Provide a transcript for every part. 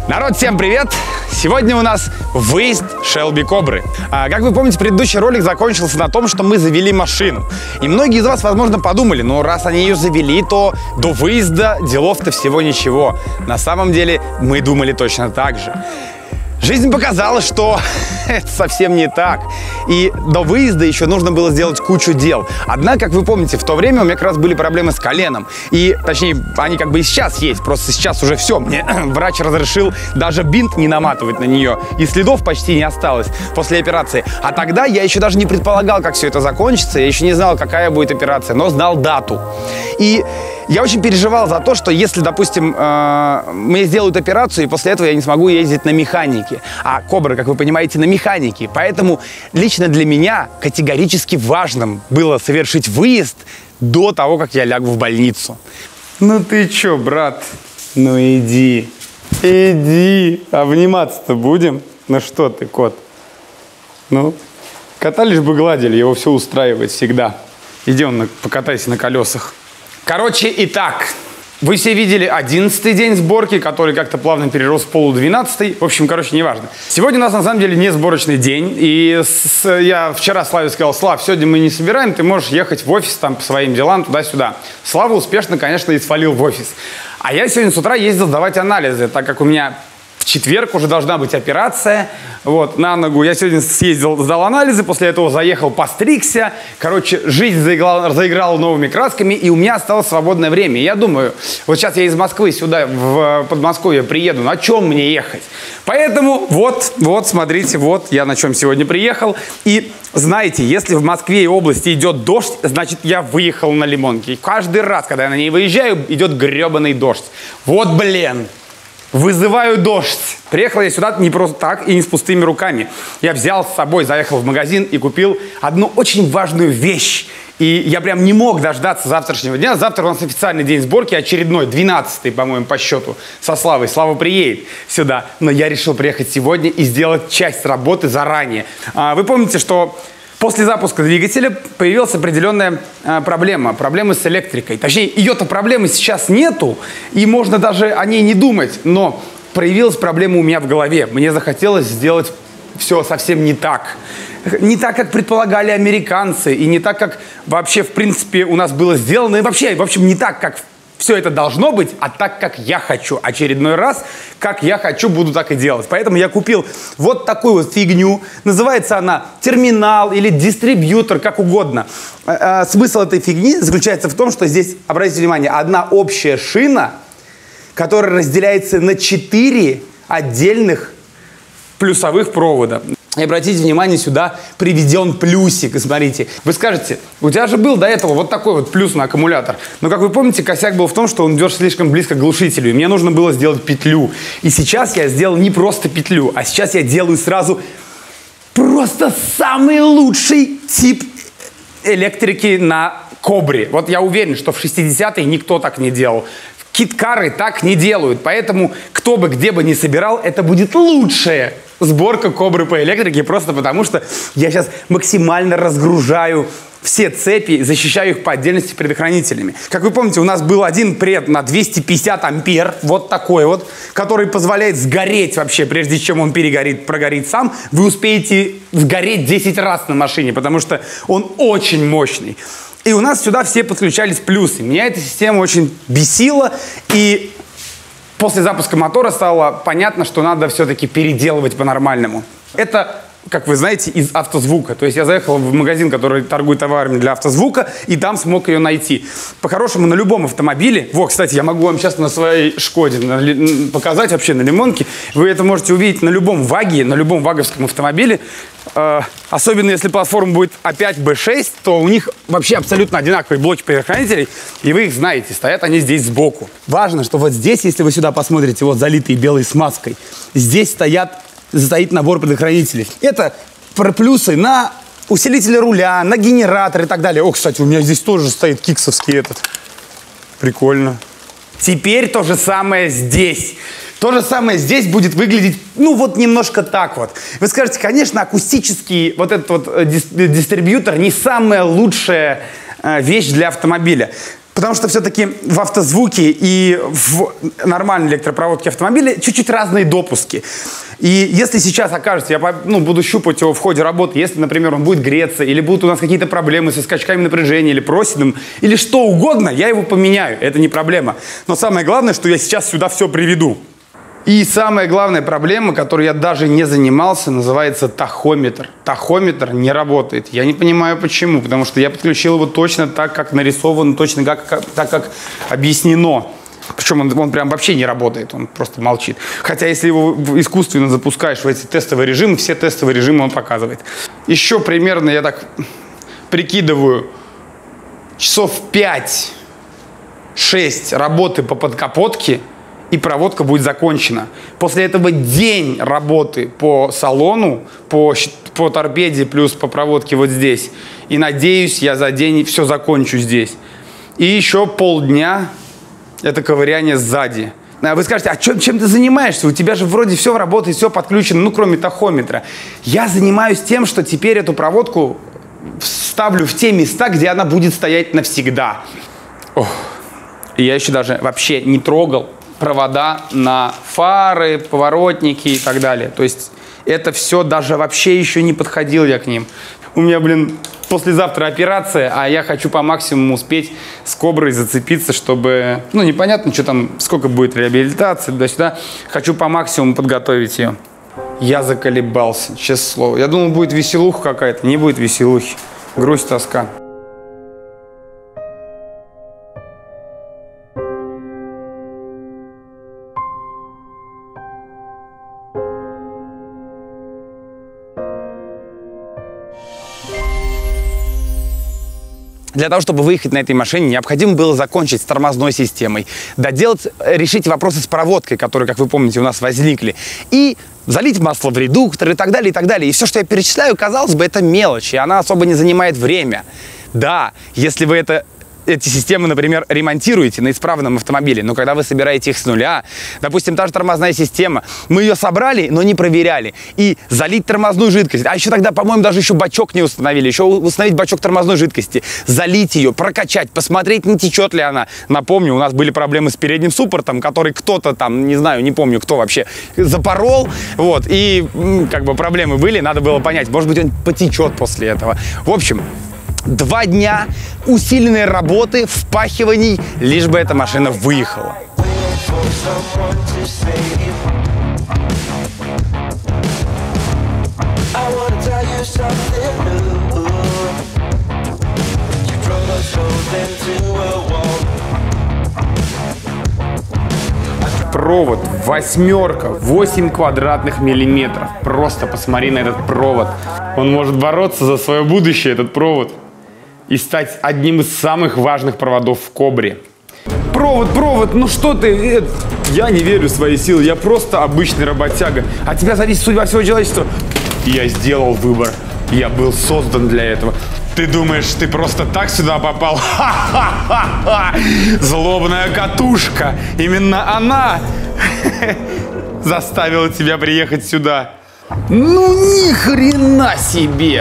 Народ, всем привет! Сегодня у нас выезд Shelby Cobra. Как вы помните, предыдущий ролик закончился на том, что мы завели машину. И многие из вас, возможно, подумали, ну раз они ее завели, то до выезда делов-то всего ничего. На самом деле мы думали точно так же. Жизнь показала, что это совсем не так. И до выезда еще нужно было сделать кучу дел. Однако, как вы помните, в то время у меня как раз были проблемы с коленом. И, точнее, они как бы и сейчас есть. Просто сейчас уже все. Мне врач разрешил даже бинт не наматывать на нее. И следов почти не осталось после операции. А тогда я еще даже не предполагал, как все это закончится. Я еще не знал, какая будет операция, но знал дату. И я очень переживал за то, что если, допустим, мне сделают операцию, и после этого я не смогу ездить на механике. А Cobra, как вы понимаете, на механике. Поэтому лично для меня категорически важным было совершить выезд до того, как я лягу в больницу. Ну ты чё, брат? Ну иди. Иди. Обниматься-то будем? Ну что ты, кот? Ну, кота лишь бы гладили, его все устраивает всегда. Иди покатайся на колесах. Короче, итак, вы все видели 11-й день сборки, который как-то плавно перерос в 12-й. В общем, короче, неважно. Сегодня у нас на самом деле не сборочный день. И я вчера Славе сказал: Слав, сегодня мы не собираем, ты можешь ехать в офис там по своим делам туда-сюда. Слава успешно, конечно, и свалил в офис. А я сегодня с утра ездил сдавать анализы, так как у меня в четверг уже должна быть операция. Вот, на ногу. Я сегодня съездил, сдал анализы, после этого заехал, постригся. Короче, жизнь заиграла новыми красками, и у меня осталось свободное время. И я думаю, вот сейчас я из Москвы сюда, в Подмосковье приеду, на чем мне ехать? Поэтому вот, смотрите, вот я на чем сегодня приехал. И знаете, если в Москве и области идет дождь, значит, я выехал на Лимонке. И каждый раз, когда я на ней выезжаю, идет гребаный дождь. Вот, блин! Вызываю дождь. Приехал я сюда не просто так и не с пустыми руками. Я взял с собой, заехал в магазин и купил одну очень важную вещь. И я прям не мог дождаться завтрашнего дня. Завтра у нас официальный день сборки, очередной, 12-й, по-моему, по счету, со Славой. Слава приедет сюда. Но я решил приехать сегодня и сделать часть работы заранее. Вы помните, что после запуска двигателя появилась определенная проблема. Проблема с электрикой. Точнее, ее-то проблемы сейчас нету, и можно даже о ней не думать. Но проявилась проблема у меня в голове. Мне захотелось сделать все совсем не так. Не так, как предполагали американцы, и не так, как вообще, в принципе, у нас было сделано. И вообще, в общем, не так, как все это должно быть, а так, как я хочу. Очередной раз, как я хочу, буду так и делать. Поэтому я купил вот такую вот фигню. Называется она терминал или дистрибьютор, как угодно. Смысл этой фигни заключается в том, что здесь, обратите внимание, одна общая шина, которая разделяется на 4 отдельных плюсовых провода. И обратите внимание, сюда приведен плюсик. И смотрите, вы скажете, у тебя же был до этого вот такой вот плюс на аккумулятор. Но, как вы помните, косяк был в том, что он идет слишком близко к глушителю. И мне нужно было сделать петлю. И сейчас я сделал не просто петлю, а сейчас я делаю сразу просто самый лучший тип электрики на Кобре. Вот я уверен, что в 60-е никто так не делал. Кит-кары так не делают. Поэтому, кто бы где бы ни собирал, это будет лучшая сборка Кобры по электрике, просто потому что я сейчас максимально разгружаю все цепи, защищаю их по отдельности предохранителями. Как вы помните, у нас был один пред на 250 ампер, вот такой вот, который позволяет сгореть вообще, прежде чем он прогорит сам. Вы успеете сгореть 10 раз на машине, потому что он очень мощный. И у нас сюда все подключались плюсы. Меня эта система очень бесила, и после запуска мотора стало понятно, что надо все-таки переделывать по-нормальному. Это, как вы знаете, из автозвука. То есть я заехал в магазин, который торгует товарами для автозвука, и там смог ее найти. По-хорошему, на любом автомобиле, вот, кстати, я могу вам сейчас на своей Шкоде показать, вообще на Лимонке, вы это можете увидеть на любом ВАГе, на любом ваговском автомобиле. Особенно если платформа будет А5, Б6, то у них вообще абсолютно одинаковые блоки предохранителей, и вы их знаете, стоят они здесь сбоку. Важно, что вот здесь, если вы сюда посмотрите, вот залитые белой смазкой, здесь стоит набор предохранителей. Это про плюсы на усилители руля, на генератор и так далее. О, кстати, у меня здесь тоже стоит киксовский этот. Прикольно. Теперь то же самое здесь. То же самое здесь будет выглядеть, ну, вот немножко так вот. Вы скажете, конечно, акустический вот этот вот дистрибьютор не самая лучшая вещь для автомобиля. Потому что все-таки в автозвуке и в нормальной электропроводке автомобиля чуть-чуть разные допуски. И если сейчас окажется, я буду щупать его в ходе работы, если, например, он будет греться, или будут у нас какие-то проблемы со скачками напряжения, или просидом, или что угодно, я его поменяю, это не проблема. Но самое главное, что я сейчас сюда все приведу. И самая главная проблема, которой я даже не занимался, называется тахометр. Тахометр не работает. Я не понимаю почему, потому что я подключил его точно так, как нарисовано, точно так, как объяснено. Причем он прям вообще не работает, он просто молчит. Хотя если его искусственно запускаешь в эти тестовые режимы, все тестовые режимы он показывает. Еще примерно, я так прикидываю, часов 5-6 работы по подкапотке, и проводка будет закончена. После этого день работы по салону, по торпеде плюс по проводке вот здесь. И надеюсь, я за день все закончу здесь. И еще полдня это ковыряние сзади. Вы скажете, а чем ты занимаешься? У тебя же вроде все работает, все подключено, ну кроме тахометра. Я занимаюсь тем, что теперь эту проводку вставлю в те места, где она будет стоять навсегда. Ох. И я еще даже вообще не трогал провода на фары, поворотники и так далее. То есть это все даже вообще еще не подходил я к ним. У меня, послезавтра операция, а я хочу по максимуму успеть с Коброй зацепиться, чтобы, непонятно, что там, сколько будет реабилитации, туда-сюда. Хочу по максимуму подготовить ее. Я заколебался, честное слово. Я думал, будет веселуха какая-то, не будет веселухи. Грусть, тоска. Для того, чтобы выехать на этой машине, необходимо было закончить с тормозной системой, решить вопросы с проводкой, которые, как вы помните, у нас возникли, и залить масло в редуктор и так далее, и так далее. И все, что я перечисляю, казалось бы, это мелочь, и она особо не занимает время. Да, если вы эти системы, например, ремонтируете на исправном автомобиле, но когда вы собираете их с нуля, допустим, та же тормозная система, мы ее собрали, но не проверяли, и залить тормозную жидкость, а еще тогда, по-моему, даже еще бачок не установили, еще установить бачок тормозной жидкости, залить ее, прокачать, посмотреть, не течет ли она. Напомню, у нас были проблемы с передним суппортом, который кто-то там, не знаю, не помню, кто вообще, запорол, вот, и проблемы были, надо было понять, может быть, он потечет после этого. В общем, 2 дня усиленной работы, впахиваний, лишь бы эта машина выехала. Провод 8, 8 квадратных миллиметров. Просто посмотри на этот провод. Он может бороться за свое будущее, этот провод, и стать одним из самых важных проводов в Кобре. Провод, ну что ты? Я не верю в свои силы, я просто обычный работяга. От тебя зависит судьба всего человечества. Я сделал выбор, я был создан для этого. Ты думаешь, ты просто так сюда попал? Ха-ха-ха-ха! Злобная катушка, именно она заставила тебя приехать сюда. Ну ни хрена себе!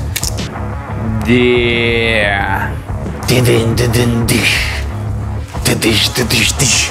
Да. Ты-дын-ты-дын-дыш. Ты-дыш, ты-дыш-дыш.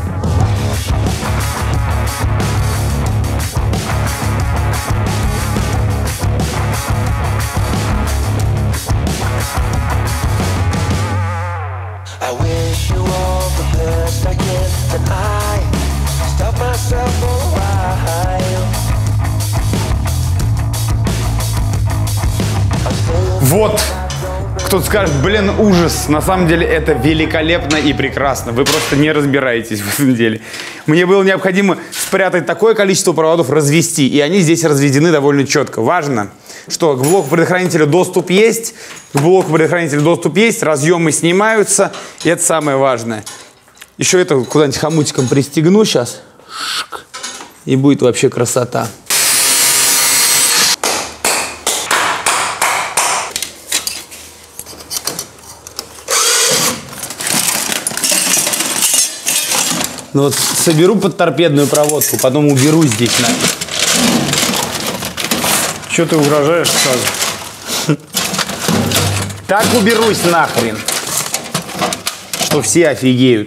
Вот, кто-то скажет, блин, ужас. На самом деле это великолепно и прекрасно. Вы просто не разбираетесь в этом деле. Мне было необходимо спрятать такое количество проводов, развести. И они здесь разведены довольно четко. Важно, что к блоку предохранителя доступ есть. Разъемы снимаются. И это самое важное. Еще это куда-нибудь хомутиком пристегну сейчас. И будет вообще красота. Ну вот соберу подторпедную проводку, потом уберу здесь нафиг. Че ты угрожаешь сразу? Так уберусь нахрен. что все офигеют.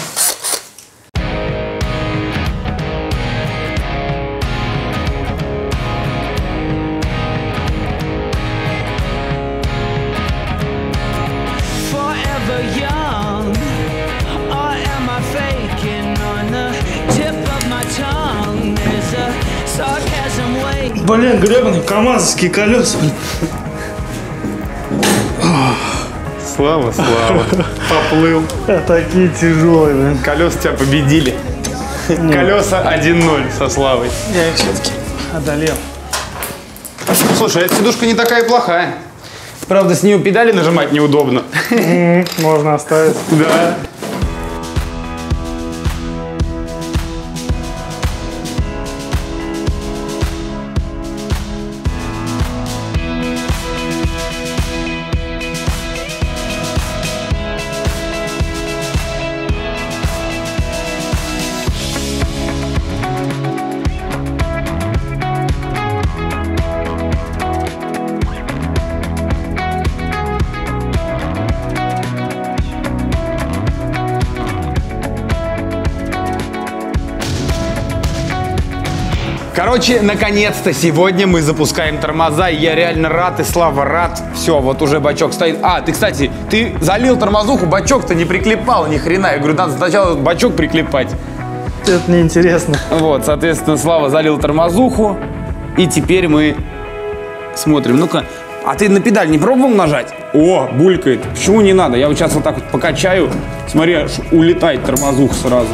Блин, гребаные камазовские колеса. Слава, Слава. Поплыл. Такие тяжелые, блин. Колеса тебя победили. Колеса 1-0 со Славой. Я их все-таки одолел. Слушай, эта сидушка не такая плохая. Правда, с нее педали нажимать неудобно. Можно оставить. Да. Короче, наконец-то сегодня мы запускаем тормоза, и я реально рад, и Слава рад. Все, вот уже бачок стоит. А, ты, кстати, ты залил тормозуху, бачок-то не приклепал ни хрена. Я говорю, надо сначала бачок приклепать. Это неинтересно. Вот, соответственно, Слава залил тормозуху, и теперь мы смотрим. Ну-ка, а ты на педаль не пробовал нажать? О, булькает. Почему не надо? Я вот сейчас вот так вот покачаю. Смотри, аж улетает тормозуха сразу.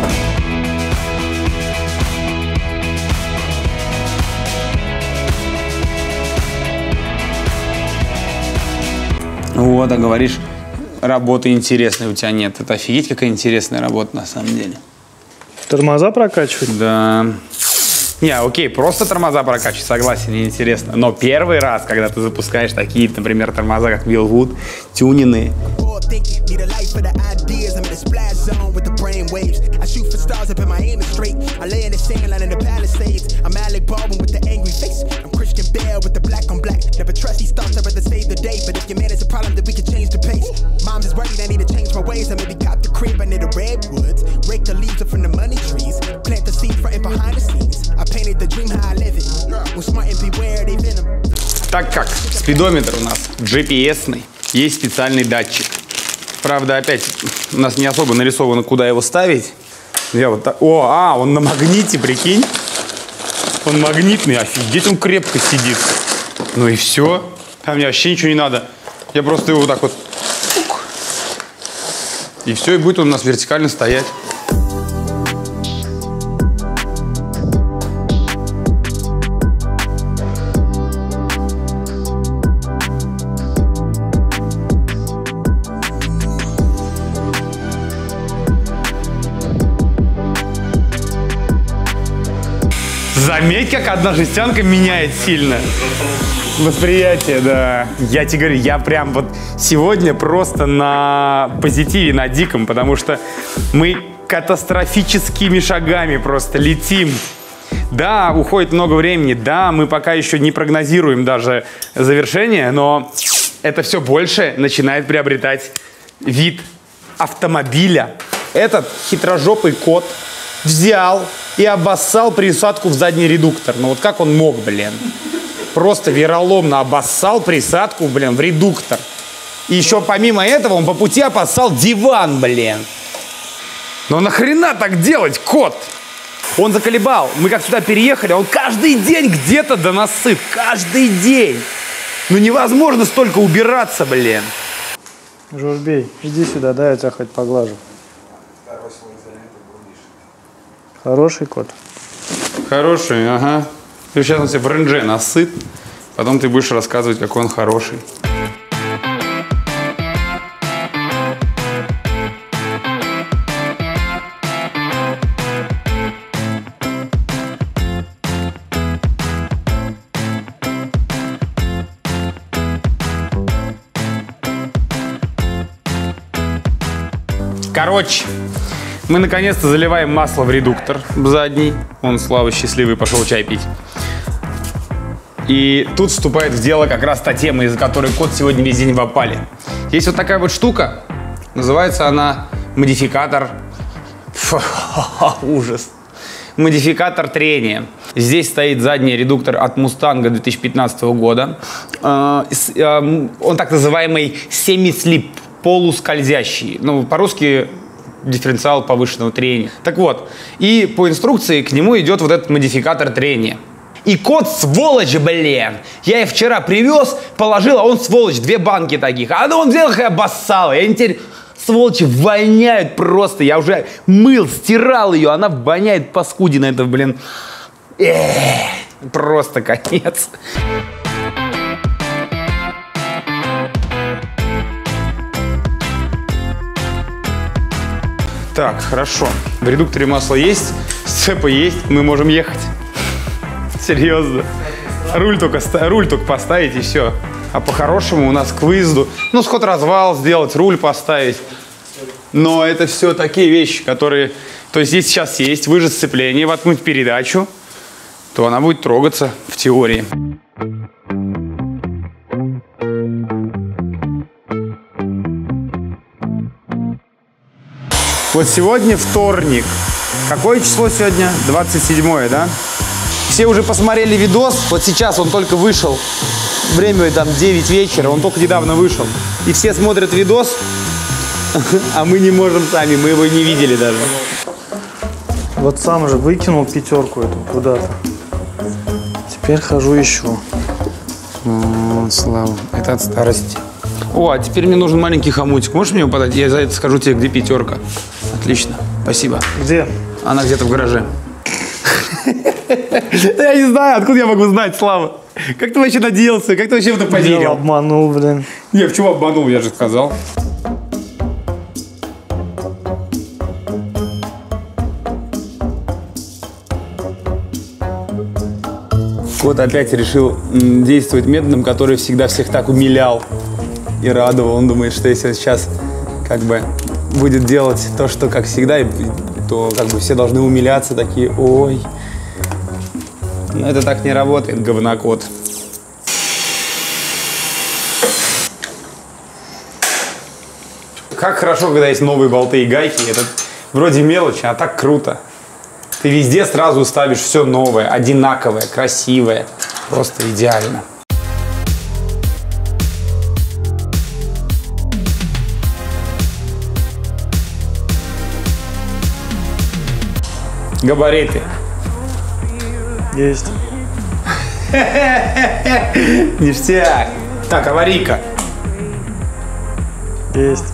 Вот, а говоришь, работы интересной у тебя нет. Это офигеть, какая интересная работа на самом деле. Тормоза прокачивать? Да. Не, окей, просто тормоза прокачивать, согласен, неинтересно. Но первый раз, когда ты запускаешь такие, например, тормоза, как Wheelwood, тюненные. Так как спидометр у нас GPS-ный, есть специальный датчик. Правда, опять у нас не особо нарисовано, куда его ставить. Я вот так... О, он на магните, прикинь. Он магнитный, офигеть, он крепко сидит. Ну и все. А мне вообще ничего не надо. Я просто его вот так вот... И все, и будет он у нас вертикально стоять. Заметь, как одна жестянка меняет сильно восприятие, да. Я тебе говорю, я прям вот сегодня просто на позитиве, на диком, потому что мы катастрофическими шагами просто летим. Да, уходит много времени, да, мы пока еще не прогнозируем даже завершение, но это все больше начинает приобретать вид автомобиля. Этот хитрожопый кот взял и обоссал присадку в задний редуктор. Ну вот как он мог, блин? Просто вероломно обоссал присадку, блин, в редуктор. И еще помимо этого он по пути обоссал диван, блин. Ну нахрена так делать, кот? Он заколебал. Мы как сюда переехали, он каждый день где-то да нас сыт. Каждый день. Ну невозможно столько убираться, блин. Журбей, иди сюда, дай я тебя хоть поглажу. Хороший кот. Хороший, ага. Ты сейчас он себе в рендже насыт, потом ты будешь рассказывать, какой он хороший. Короче, мы наконец-то заливаем масло в редуктор задний. Он, Слава, счастливый, пошел чай пить. И тут вступает в дело как раз та тема, из-за которой кот сегодня весь день в опале. Есть вот такая вот штука, называется она модификатор. Фу, ужас. Модификатор трения. Здесь стоит задний редуктор от Мустанга 2015 года. Он так называемый semi-slip, полускользящий. Ну, по-русски дифференциал повышенного трения. Так вот, и по инструкции к нему идет вот этот модификатор трения. И кот, сволочь, блин. Я их вчера привез, положил, а он, сволочь, 2 банки таких. А он взял их и обоссал. Я не теперь... Сволочи воняют просто. Я уже мыл, стирал ее. Она воняет, паскудина это, блин. Просто конец. Так, хорошо. В редукторе масло есть, сцепа есть, мы можем ехать. Серьезно. Руль только поставить и все. А по-хорошему у нас к выезду, ну, сход-развал сделать, руль поставить. Но это все такие вещи, которые... То есть, если сейчас есть, выжать сцепление, воткнуть передачу, то она будет трогаться в теории. Вот сегодня вторник. Какое число сегодня? 27-е, да? Все уже посмотрели видос. Вот сейчас он только вышел. Время там 9 вечера. Он только недавно вышел. И все смотрят видос, а мы не можем сами. Мы его не видели даже. Вот сам же выкинул 5 эту куда-то. Теперь хожу ищу. О, слава. Это от старости. О, а теперь мне нужен маленький хомутик. Можешь мне его подать? Я за это скажу тебе, где 5. Отлично. Спасибо. Где? Она где-то в гараже. Я не знаю, откуда я могу знать, Слава. Как ты вообще надеялся? Как ты вообще в это поверил? Я обманул, блин. Не, почему обманул? Я же сказал. Кот опять решил действовать методом, который всегда всех так умилял и радовал. Он думает, что если сейчас как бы будет делать то, что как всегда, то как бы все должны умиляться, такие, ой. Но это так не работает, говнокот. Как хорошо, когда есть новые болты и гайки. Это вроде мелочь, а так круто. Ты везде сразу ставишь все новое, одинаковое, красивое. Просто идеально. Габариты. Есть. Ништяк. Так, аварийка. Есть.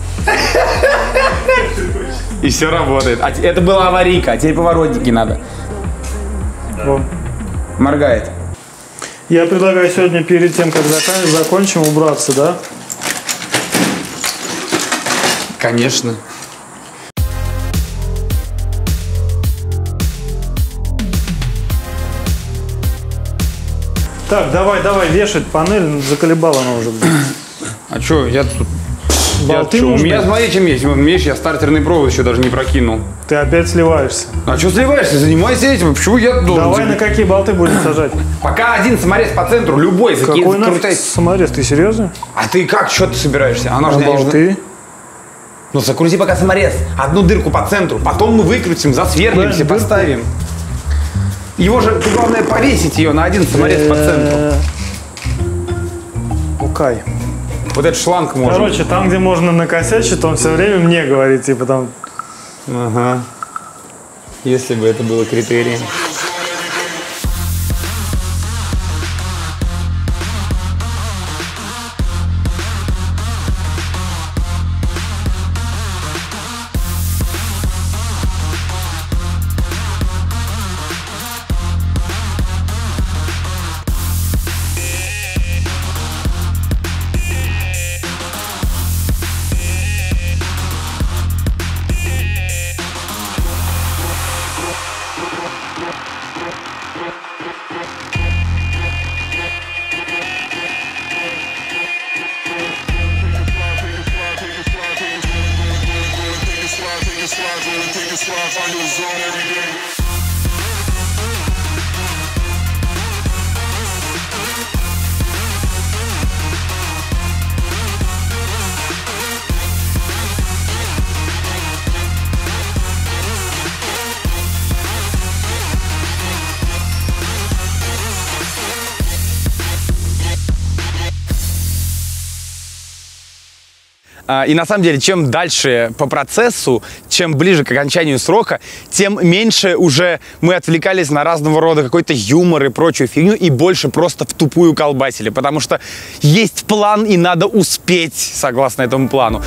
И все работает. Это была аварийка, а теперь поворотники надо. Вон. Моргает. Я предлагаю сегодня перед тем, как закончим, убраться, да? Конечно. Так, давай, вешать панель, заколебала она уже. А что, я тут... Болты У нужны? меня, смотри, чем есть. Видишь, я стартерный провод еще даже не прокинул. Ты опять сливаешься. А что сливаешься? Занимайся этим. Почему я должен... Давай на какие болты будем сажать? Пока один саморез по центру, любой. Какой нафиг саморез? Ты серьезно? А ты как? Что ты собираешься? Она же На болты? Ну, закрути пока саморез. Одну дырку по центру. Потом мы выкрутим, засверлимся, Да, поставим. Его же, ты, главное, повесить ее на один саморез по центру. Укай. Вот этот шланг можно. Короче, там, где можно накосячить, он все время мне говорит, типа там... Ага. Если бы это было критерием. И на самом деле, чем дальше по процессу, чем ближе к окончанию срока, тем меньше уже мы отвлекались на разного рода какой-то юмор и прочую фигню, и больше просто в тупую колбасили, потому что есть план, и надо успеть согласно этому плану.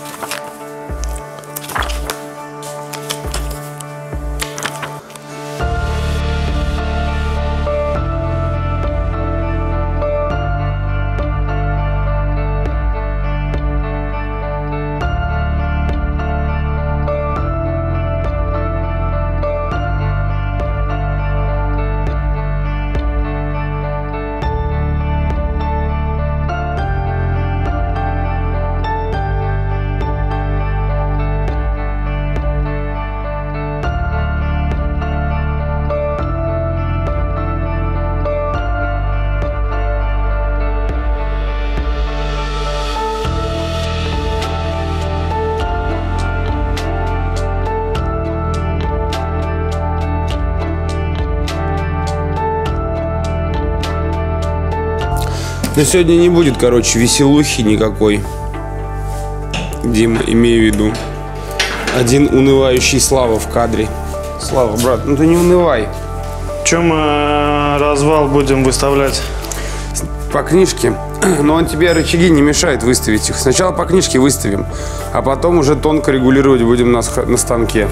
Но сегодня не будет, короче, веселухи никакой. Дима, имею в виду. Один унывающий Слава в кадре. Слава, брат, ну ты не унывай. Чем мы развал будем выставлять? По книжке. Но он тебе рычаги не мешает выставить их. Сначала по книжке выставим, а потом уже тонко регулировать будем на станке.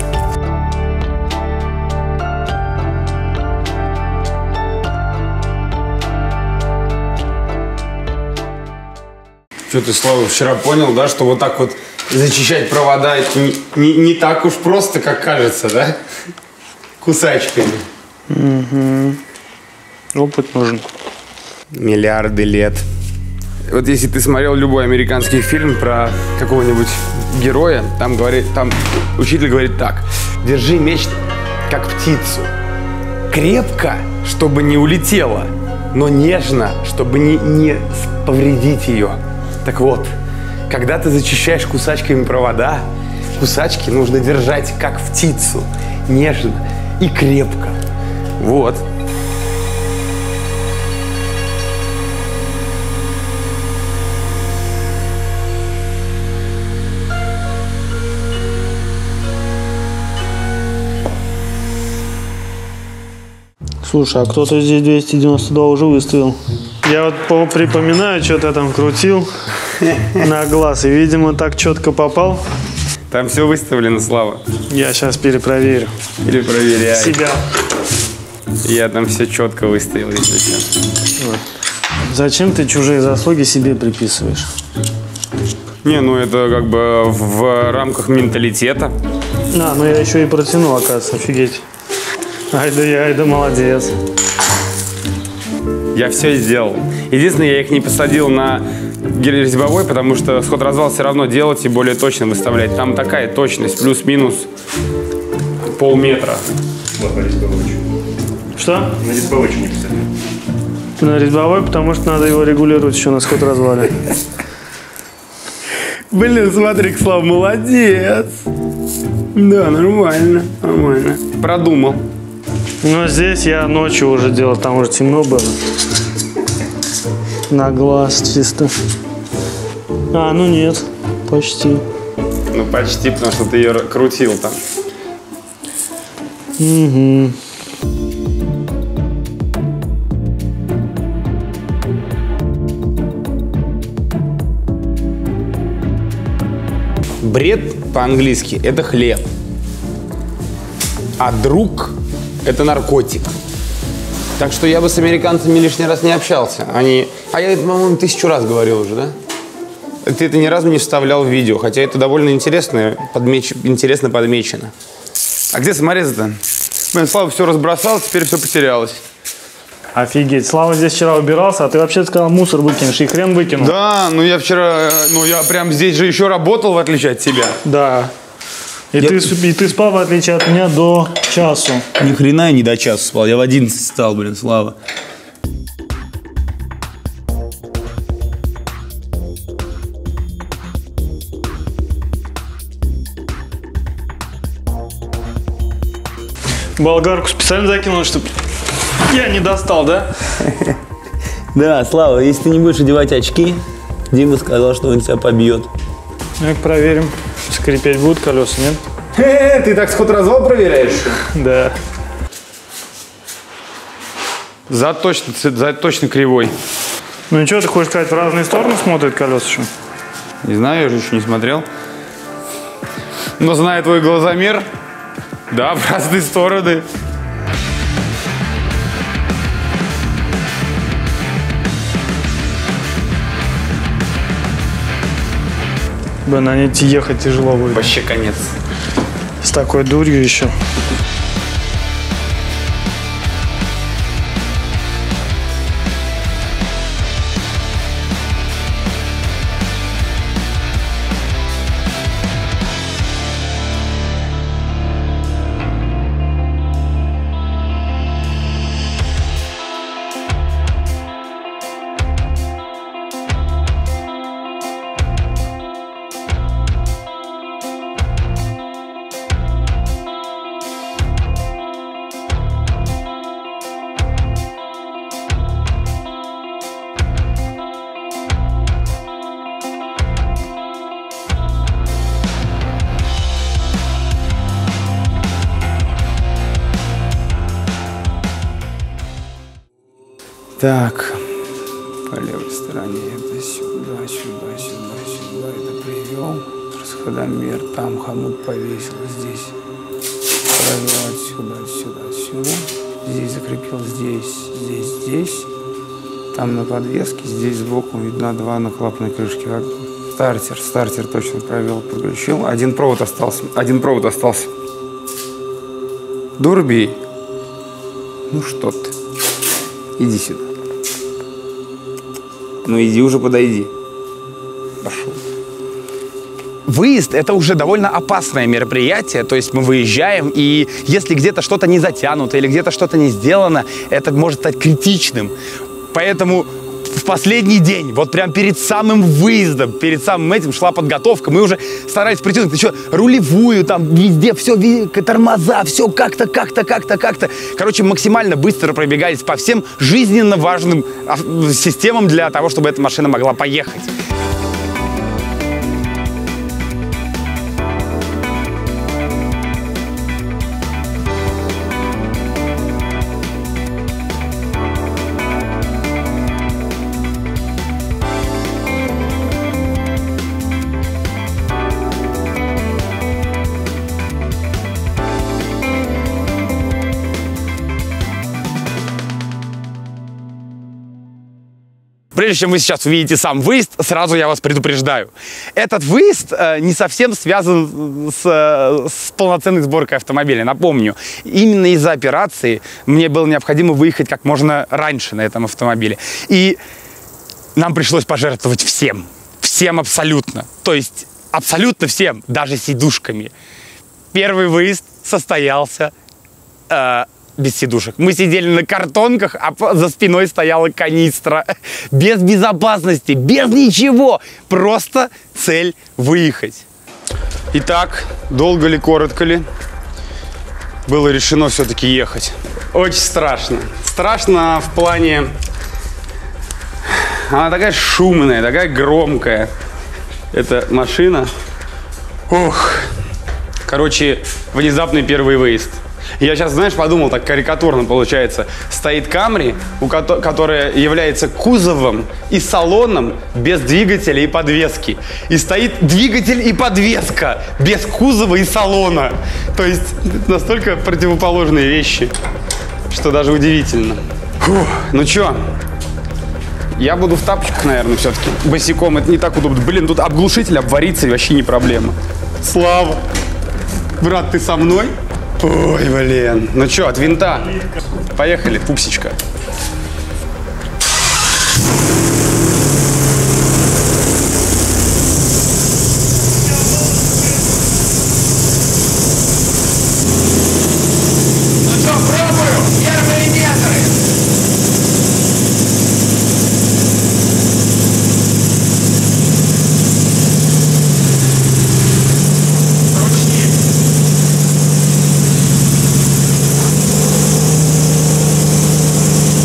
Что ты, Слава, вчера понял, да, что вот так вот зачищать провода это не так уж просто, как кажется, да? Кусачками. Угу. Опыт нужен. Миллиарды лет. Вот если ты смотрел любой американский фильм про какого-нибудь героя, там учитель говорит так: держи меч как птицу. Крепко, чтобы не улетела, но нежно, чтобы не повредить ее. Так вот, когда ты зачищаешь кусачками провода, кусачки нужно держать как птицу, нежно и крепко. Вот. Слушай, а кто-то здесь 292 уже выставил. Я вот припоминаю, что-то я там крутил на глаз, и, видимо, так четко попал. Там все выставлено, Слава. Я сейчас перепроверю. Перепроверяй. Себя. Я там все четко выставил, если честно. Вот. Зачем ты чужие заслуги себе приписываешь? Не, ну это как бы в рамках менталитета. Ну я еще и протянул, оказывается, офигеть. Ай да молодец. Я все сделал. Единственное, я их не посадил на гель-резьбовой, потому что сход-развал все равно делать и более точно выставлять. Там такая точность, плюс-минус полметра. Вот на резьбовой. Что? На резьбовой что не посадил? На резьбовой, потому что надо его регулировать еще на сход-развале. Блин, смотри, Слав, молодец. Да, нормально, нормально. Продумал. Но здесь я ночью уже делал, там уже темно было. На глаз чисто. Ну нет, почти. Ну почти, потому что ты ее крутил там. Угу. Бред по-английски – это хлеб. А друг – это наркотик. Так что я бы с американцами лишний раз не общался. А я это, по-моему, 1000 раз говорил уже, да? Ты это ни разу не вставлял в видео, хотя это довольно интересно подмечено. А где саморезы-то? Блин, Слава все разбросал, теперь все потерялось. Офигеть, Слава здесь вчера убирался, а ты вообще сказал, мусор выкинешь, и хрен выкинул. Да, ну я вчера, я прям здесь же еще работал, в отличие от тебя. Да. И ты спал, в отличие от меня, до часу. Ни хрена я не до часу спал, я в 11 встал, блин, Слава. Болгарку специально закинул, чтобы я не достал, да? Да, Слава, если ты не будешь одевать очки, Дима сказал, что он тебя побьет. Ну, проверим, скрипеть будут колеса, нет? Ты так сход-развал проверяешь? Да. Зад точно кривой. Ну и что, ты хочешь сказать, в разные стороны смотрят колеса? Что? Не знаю, я же еще не смотрел. Но зная твой глазомер, да, в разные стороны. На ней ехать тяжело будет. Вообще конец. С такой дурью еще. Так, по левой стороне это сюда, сюда, сюда, сюда. Это привел. Расходомер. Там хомут повесил. Здесь провел отсюда, отсюда, отсюда. Здесь закрепил, здесь, здесь, здесь. Там на подвеске, здесь сбоку видно два наклапной крышки. Стартер точно провел, подключил. Один провод остался. Дурбей. Ну что ты? Иди сюда. Ну иди уже, подойди. Пошел. Выезд – это уже довольно опасное мероприятие, то есть мы выезжаем, и если где-то что-то не затянуто или где-то что-то не сделано, это может стать критичным. Поэтому в последний день, вот прям перед самым выездом, перед самым этим шла подготовка, мы уже старались притянуть еще рулевую, там везде все, тормоза, все как-то. Короче, максимально быстро пробегались по всем жизненно важным системам для того, чтобы эта машина могла поехать. Прежде чем вы сейчас увидите сам выезд, сразу я вас предупреждаю. Этот выезд не совсем связан с полноценной сборкой автомобиля. Напомню, именно из-за операции мне было необходимо выехать как можно раньше на этом автомобиле. И нам пришлось пожертвовать всем. Всем абсолютно. То есть абсолютно всем, даже сидушками. Первый выезд состоялся без сидушек. Мы сидели на картонках, а за спиной стояла канистра. Без безопасности, без ничего. Просто цель выехать. Итак, долго ли, коротко ли, было решено все-таки ехать. Очень страшно. Страшно в плане... Она такая шумная, такая громкая. Эта машина. Ох. Короче, внезапный первый выезд. Я сейчас, знаешь, подумал, так карикатурно получается. Стоит Камри, которая является кузовом и салоном без двигателя и подвески. И стоит двигатель и подвеска без кузова и салона. То есть настолько противоположные вещи, что даже удивительно. Фух, ну чё, я буду в тапочках, наверное, все-таки. Босиком это не так удобно. Блин, тут обглушитель обвариться вообще не проблема. Слава! Брат, ты со мной? Ой, блин. Ну что, от винта? Поехали, пупсичка. Ну что, пробую? Первые метры. Ручник.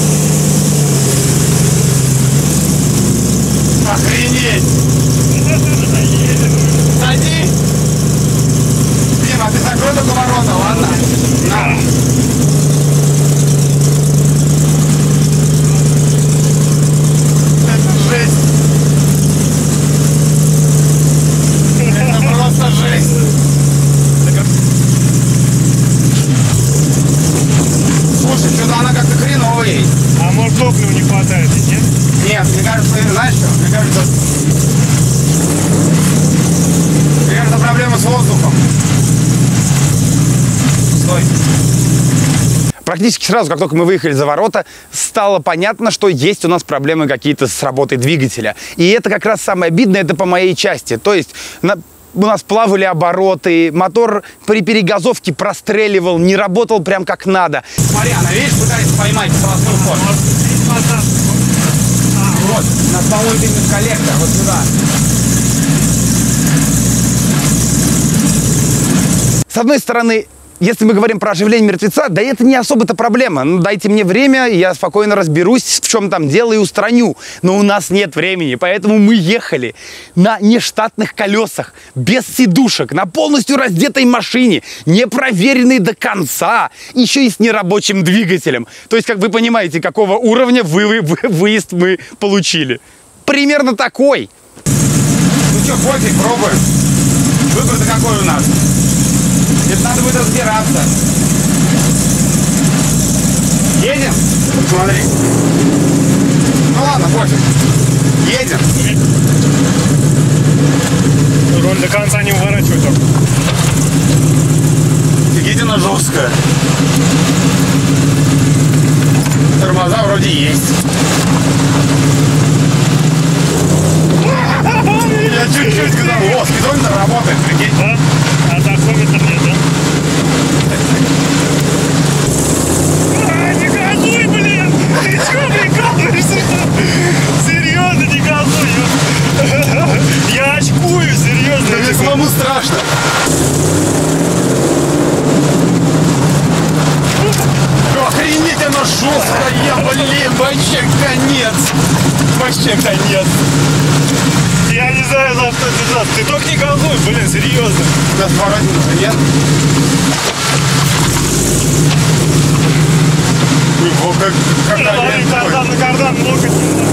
она как-то хреново едет. А может топлива не хватает, нет? Нет, мне кажется, знаешь что? Мне кажется, проблема с воздухом. Стой. Практически сразу, как только мы выехали за ворота, стало понятно, что есть у нас проблемы какие-то с работой двигателя. И это как раз самое обидное, это по моей части. То есть у нас плавали обороты, мотор при перегазовке простреливал, не работал прям как надо. Смотри, она, видишь, пытается поймать скоростной ход. Вот, у нас по-моему именно коллектор, вот сюда. С одной стороны, если мы говорим про оживление мертвеца, да это не особо-то проблема. Ну, дайте мне время, я спокойно разберусь, в чем там дело, и устраню. Но у нас нет времени, поэтому мы ехали на нештатных колесах, без сидушек, на полностью раздетой машине, не проверенной до конца, еще и с нерабочим двигателем. То есть, как вы понимаете, какого уровня выезд мы получили. Примерно такой. Ну что, пофиг, пробуем. Выбор-то какой у нас? Это надо будет разбираться. Едем? Смотри. Ну ладно, пофиг. Едем. Руль до конца не уворачивай только. Едем на жесткое. Тормоза вроде есть. Я чуть-чуть сказал, о, спидометр работает, прикинь. Да? А тахометр нет, да? Не газуй, блин! Ты чё прикалываешься? Серьезно, не газуй! Я очкую, серьезно. Мне самому страшно. Охренеть, оно жесткое, блин, вообще конец. Вообще конец. Я не знаю, за что держаться. Ты только не газуй, блин, серьезно. У нас поворотник уже нет. О, как кардан на кардан, много.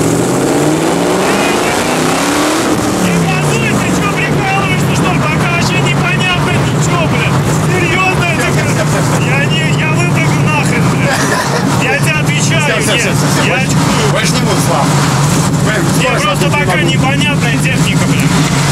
Не газуй, ты что прикалываешься, что ли? Пока вообще непонятно ничего, блин. Серьезно это? Я выпрыгну нахрен, блин. Я тебе отвечаю, нет. Я очкую. Больше не буду, Слава. Мне просто пока непонятная техника, блин.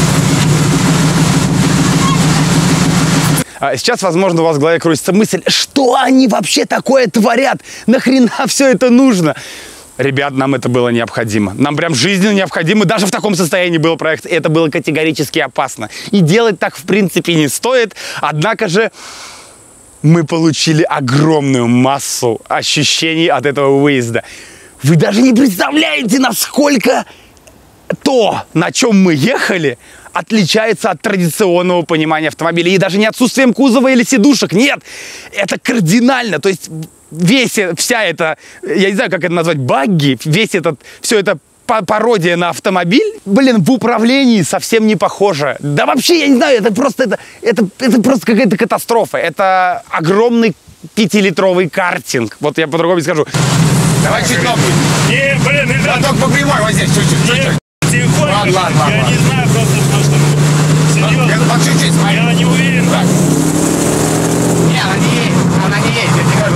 Сейчас, возможно, у вас в голове крутится мысль, что они вообще такое творят? Нахрена все это нужно? Ребят, нам это было необходимо. Нам прям жизненно необходимо. Даже в таком состоянии был проект. Это было категорически опасно. И делать так, в принципе, не стоит. Однако же мы получили огромную массу ощущений от этого выезда. Вы даже не представляете, насколько то, на чем мы ехали, отличается от традиционного понимания автомобиля. И даже не отсутствием кузова или сидушек. Нет, это кардинально. То есть вся эта, я не знаю, как это назвать, багги, все это пародия на автомобиль, блин, в управлении совсем не похоже. Да вообще, я не знаю, это просто какая-то катастрофа. Это огромный 5-литровый картинг. Вот я по-другому не скажу. Давай чуть ногу. Не, блин, Да только по прямой вот здесь, чуть-чуть. Тихонько, Ладно. я не знаю просто, что... Серьезно, По чуть-чуть, смотри. я не уверен. Так. Не, она не едет, я тебе кажу.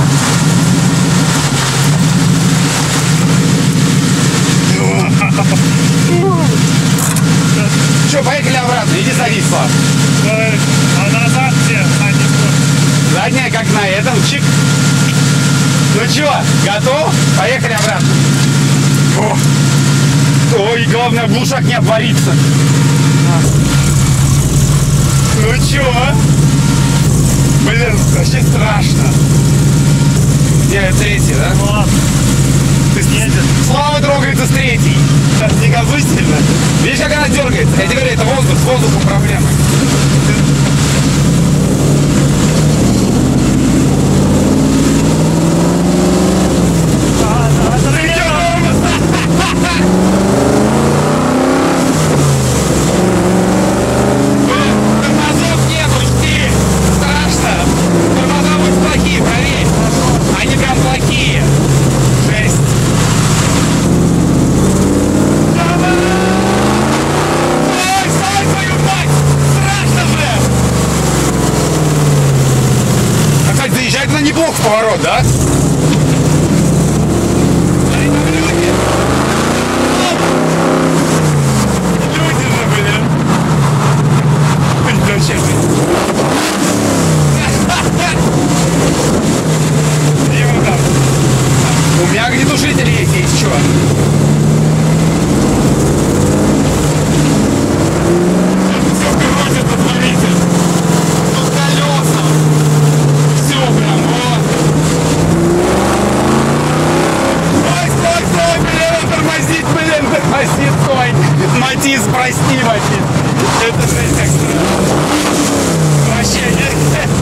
Что, поехали обратно, иди садись, Слав. А назад где? Задняя как на этом, чик. Ну чё, готов? Поехали обратно. Ой, главное, глушак не обварится. Ну чё? Блин, вообще страшно. Где третий, да? Ладно. Ты Слава трогается с третьей. Не газуй сильно. Видишь, как она дергается? Я тебе говорю, это воздух, с воздухом проблемы. Тормозов нету, жди. Страшно. Тормоза будут плохие, проверь. Они прям плохие. Жесть. Ой, стой, твою мать! Страшно же! А, кстати, заезжает на неплохо в поворот, да? Люди же были. Вообще. И вот так. У меня огнетушители есть, есть что. Все крутит, посмотрите. Тут колеса. Все прям, вот. Стой, блин, тормозить, блин, тормозит, стой. Матис, прости, Матис. Это жесть как странно. Вообще, нет.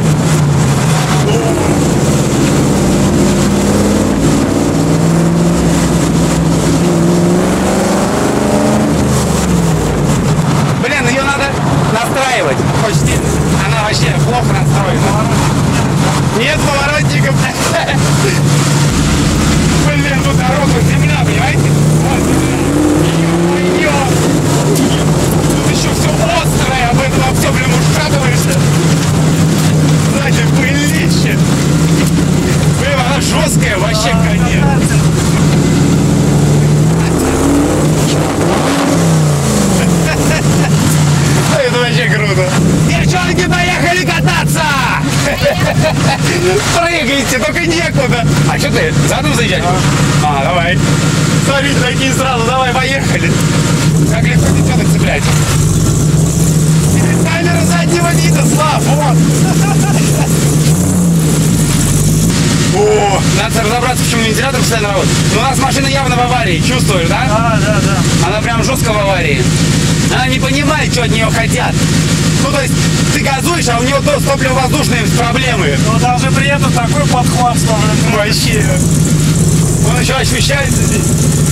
Блин, ее надо настраивать. Почти. Она вообще плохо настроена. Нет поворотников. Блин, тут дорога, земля, понимаете? Вот земля. Тут еще все острое, об этом во все, блин, ушатываешься. Сзади пылище. Блин, она жесткая, вообще конец. Это вообще круто. Девчонки, поехали кататься! Прыгайте, только некуда. А что ты, задом заезжать? А, давай. Смотрите, такие сразу, давай, поехали. Как легко девчонок цеплять. Камера заднего вида, Слав, вот. О, надо разобраться, почему вентилятор постоянно работает. Но у нас машина явно в аварии, чувствуешь, да? Да. Она прям жестко в аварии. Она не понимает, что от нее хотят. Ну, то есть, ты газуешь, а у нее то с топливо-воздушные проблемы. Ну, даже при этом такой подхват, что, блин, Вообще. Он еще ощущается здесь.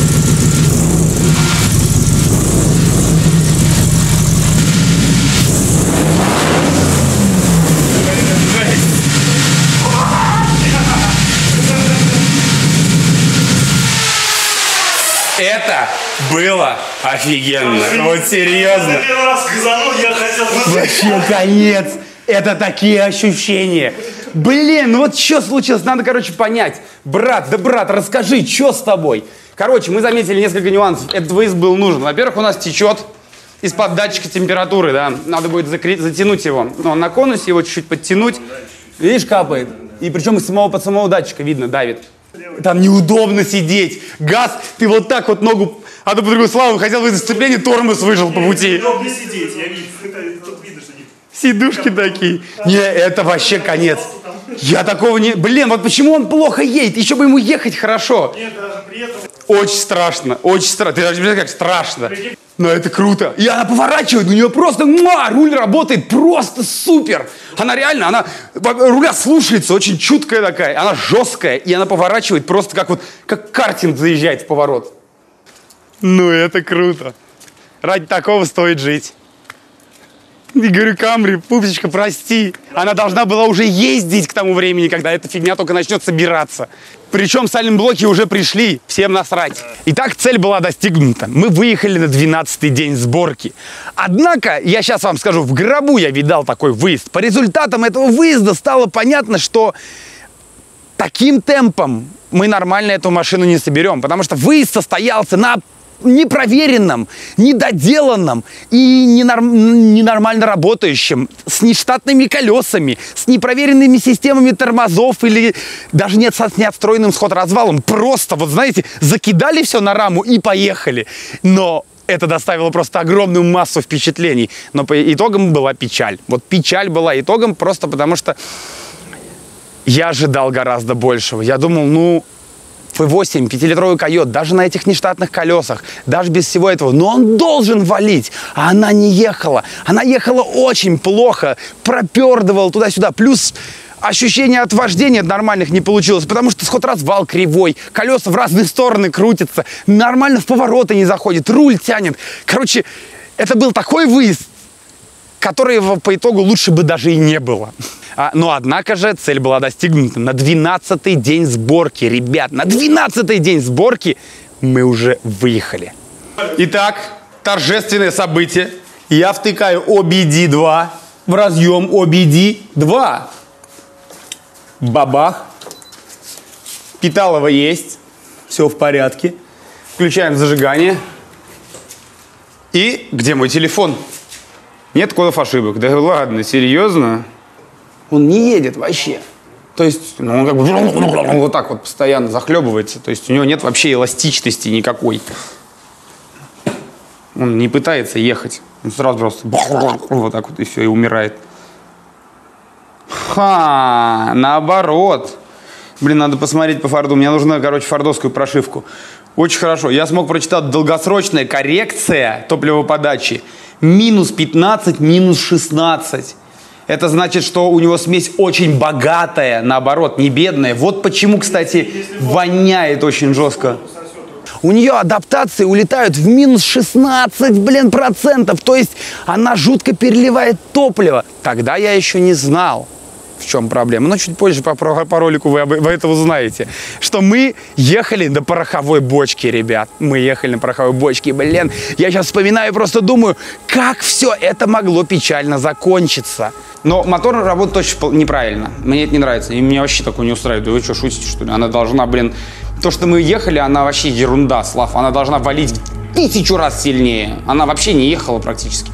Это было офигенно. Вот серьезно. Я первый раз газанул, я хотел... Вообще конец. Это такие ощущения. Блин, ну вот что случилось? Надо, короче, понять. Брат, расскажи, что с тобой? Короче, мы заметили несколько нюансов. Этот выезд был нужен. Во-первых, у нас течет из-под датчика температуры, да. Надо будет затянуть его. Ну, на конусе его чуть-чуть подтянуть. Видишь, капает. И причем под самого датчика видно, давит. Там неудобно сидеть. Газ, ты вот так вот ногу... А то по другую славу хотел выйти сцепление, тормоз выжил по пути. Удобно сидеть, я вижу. Тут видно, что Сидушки такие. Не, это вообще конец. Я такого не... Блин, вот почему он плохо едет? Еще бы ему ехать хорошо. Нет, даже при этом... Очень страшно, очень страшно. Ты даже не представляешь, как страшно. Но это круто. И она поворачивает, у нее просто... руль работает просто супер. Она реально, руля слушается, очень чуткая такая. Она жесткая, и она поворачивает просто как картинг заезжает в поворот. Ну, это круто. Ради такого стоит жить. И говорю, Камри, пупсичка, прости. Она должна была уже ездить к тому времени, когда эта фигня только начнет собираться. Причем сайлент-блоки уже пришли, всем насрать. Итак, цель была достигнута. Мы выехали на 12-й день сборки. Однако, я сейчас вам скажу, в гробу я видал такой выезд. По результатам этого выезда стало понятно, что таким темпом мы нормально эту машину не соберем. Потому что выезд состоялся на непроверенном, недоделанном и ненормально работающем, с нештатными колесами, с непроверенными системами тормозов или даже с неотстроенным сход-развалом. Просто, вот знаете, закидали все на раму и поехали. Но это доставило просто огромную массу впечатлений. Но по итогам была печаль. Вот печаль была итогом просто потому, что я ожидал гораздо большего. Я думал, V8, 5-литровый койот, даже на этих нештатных колесах, даже без всего этого, но он должен валить, а она не ехала. Она ехала очень плохо, пропердывала туда-сюда, плюс ощущение от вождения нормальных не получилось, потому что сход-развал кривой, колеса в разные стороны крутятся, нормально в повороты не заходит, руль тянет. Короче, это был такой выезд, которого по итогу лучше бы даже и не было. Но, однако же, цель была достигнута. На 12-й день сборки, ребят, на 12-й день сборки мы уже выехали. Итак, торжественное событие. Я втыкаю OBD2 в разъем OBD2. Бабах. Питалово есть. Все в порядке. Включаем зажигание. И где мой телефон? Нет кодов ошибок. Да ладно, серьезно? Он не едет вообще. То есть, ну, он как бы вот так вот постоянно захлебывается. То есть у него нет вообще эластичности никакой. Он не пытается ехать. Он сразу просто вот так вот и все, и умирает. Ха, наоборот. Блин, надо посмотреть по форду. Мне нужна, короче, фордовскую прошивку. Очень хорошо. Я смог прочитать долгосрочная коррекция топливоподачи. Минус 15, минус 16. Это значит, что у него смесь очень богатая, наоборот, не бедная. Вот почему, кстати, воняет очень жестко. У нее адаптации улетают в минус 16, блин, процентов. То есть она жутко переливает топливо. Тогда я еще не знал, в чем проблема. Но чуть позже по ролику вы это узнаете. Что мы ехали на пороховой бочке, ребят. Мы ехали на пороховой бочке. Блин, я сейчас вспоминаю и просто думаю, как все это могло печально закончиться. Но мотор работает очень неправильно. Мне это не нравится. И меня вообще такое не устраивает. Да вы что, шутите, что ли? Она должна, блин... То, что мы ехали, она вообще ерунда, Слав. Она должна валить в 1000 раз сильнее. Она вообще не ехала практически.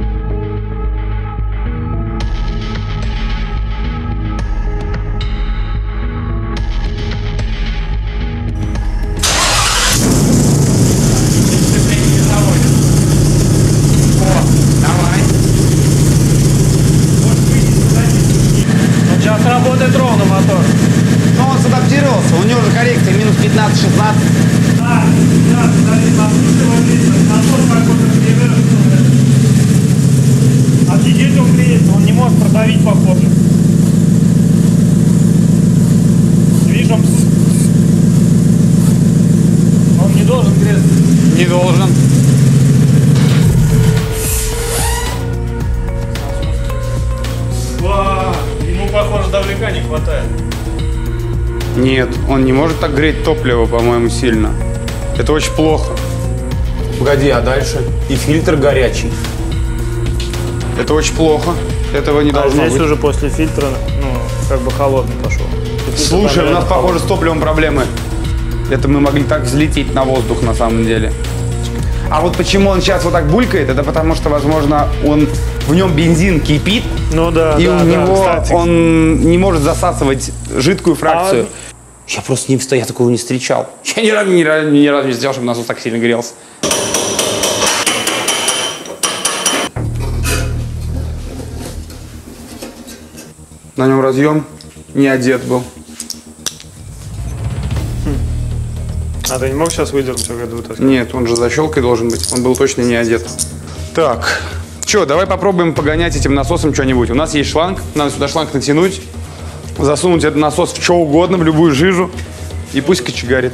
Сейчас работает ровно мотор. Но он адаптировался, у него же коррекция минус 15-16. Да, офигеть, он греется, он не может продавить, похоже. Видишь, он не должен греться. Не должен. Ему, похоже, давлика не хватает. Нет, он не может так греть топливо, по-моему, сильно. Это очень плохо. Погоди, а дальше? И фильтр горячий. Это очень плохо. Этого не должно здесь быть. уже после фильтра, ну, как бы холодный пошел. Слушай, у нас, похоже, с топливом проблемы. Это мы могли так взлететь на воздух, на самом деле. А вот почему он сейчас вот так булькает, это потому что, возможно, в нем бензин кипит, ну да, и да, у него кстати. он не может засасывать жидкую фракцию. Я просто я такого не встречал. Я ни разу не встречал, чтобы насос так сильно грелся. На нем разъем не одет был. А ты не мог сейчас выдернуть ОГД? Нет, он же защелкой должен быть. Он был точно не одет. Так, что, давай попробуем погонять этим насосом что-нибудь. У нас есть шланг, надо сюда шланг натянуть, засунуть этот насос в что угодно, в любую жижу, и пусть кочегарит.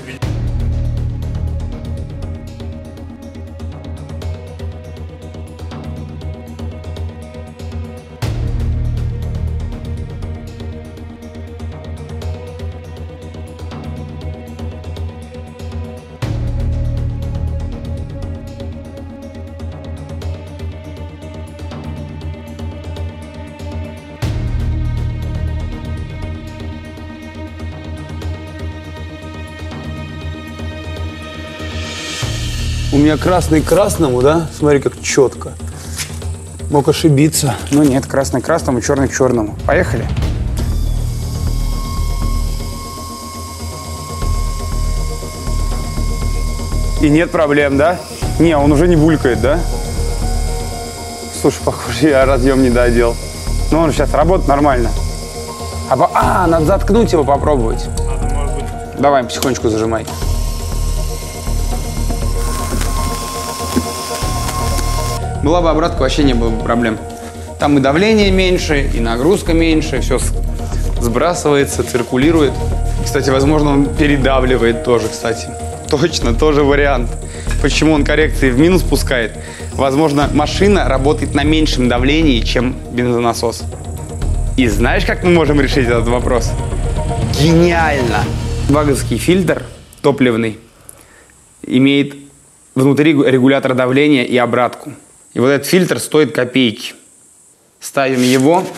У меня красный к красному, да? Смотри, как четко. Мог ошибиться. Но нет, красный к красному, черный к черному. Поехали. И нет проблем, да? Не, он уже не булькает, да? Слушай, похоже, я разъем не доделал. Но он сейчас работает нормально. Надо заткнуть его, попробовать. Надо, может быть. Давай, потихонечку зажимай. Была бы обратка, вообще не было бы проблем. Там и давление меньше, и нагрузка меньше, все сбрасывается, циркулирует. Кстати, возможно, он передавливает тоже, кстати. Точно, тоже вариант. Почему он коррекции в минус пускает? Возможно, машина работает на меньшем давлении, чем бензонасос. И знаешь, как мы можем решить этот вопрос? Гениально! Ваговский фильтр топливный имеет внутри регулятор давления и обратку. И вот этот фильтр стоит копейки. Ставим его,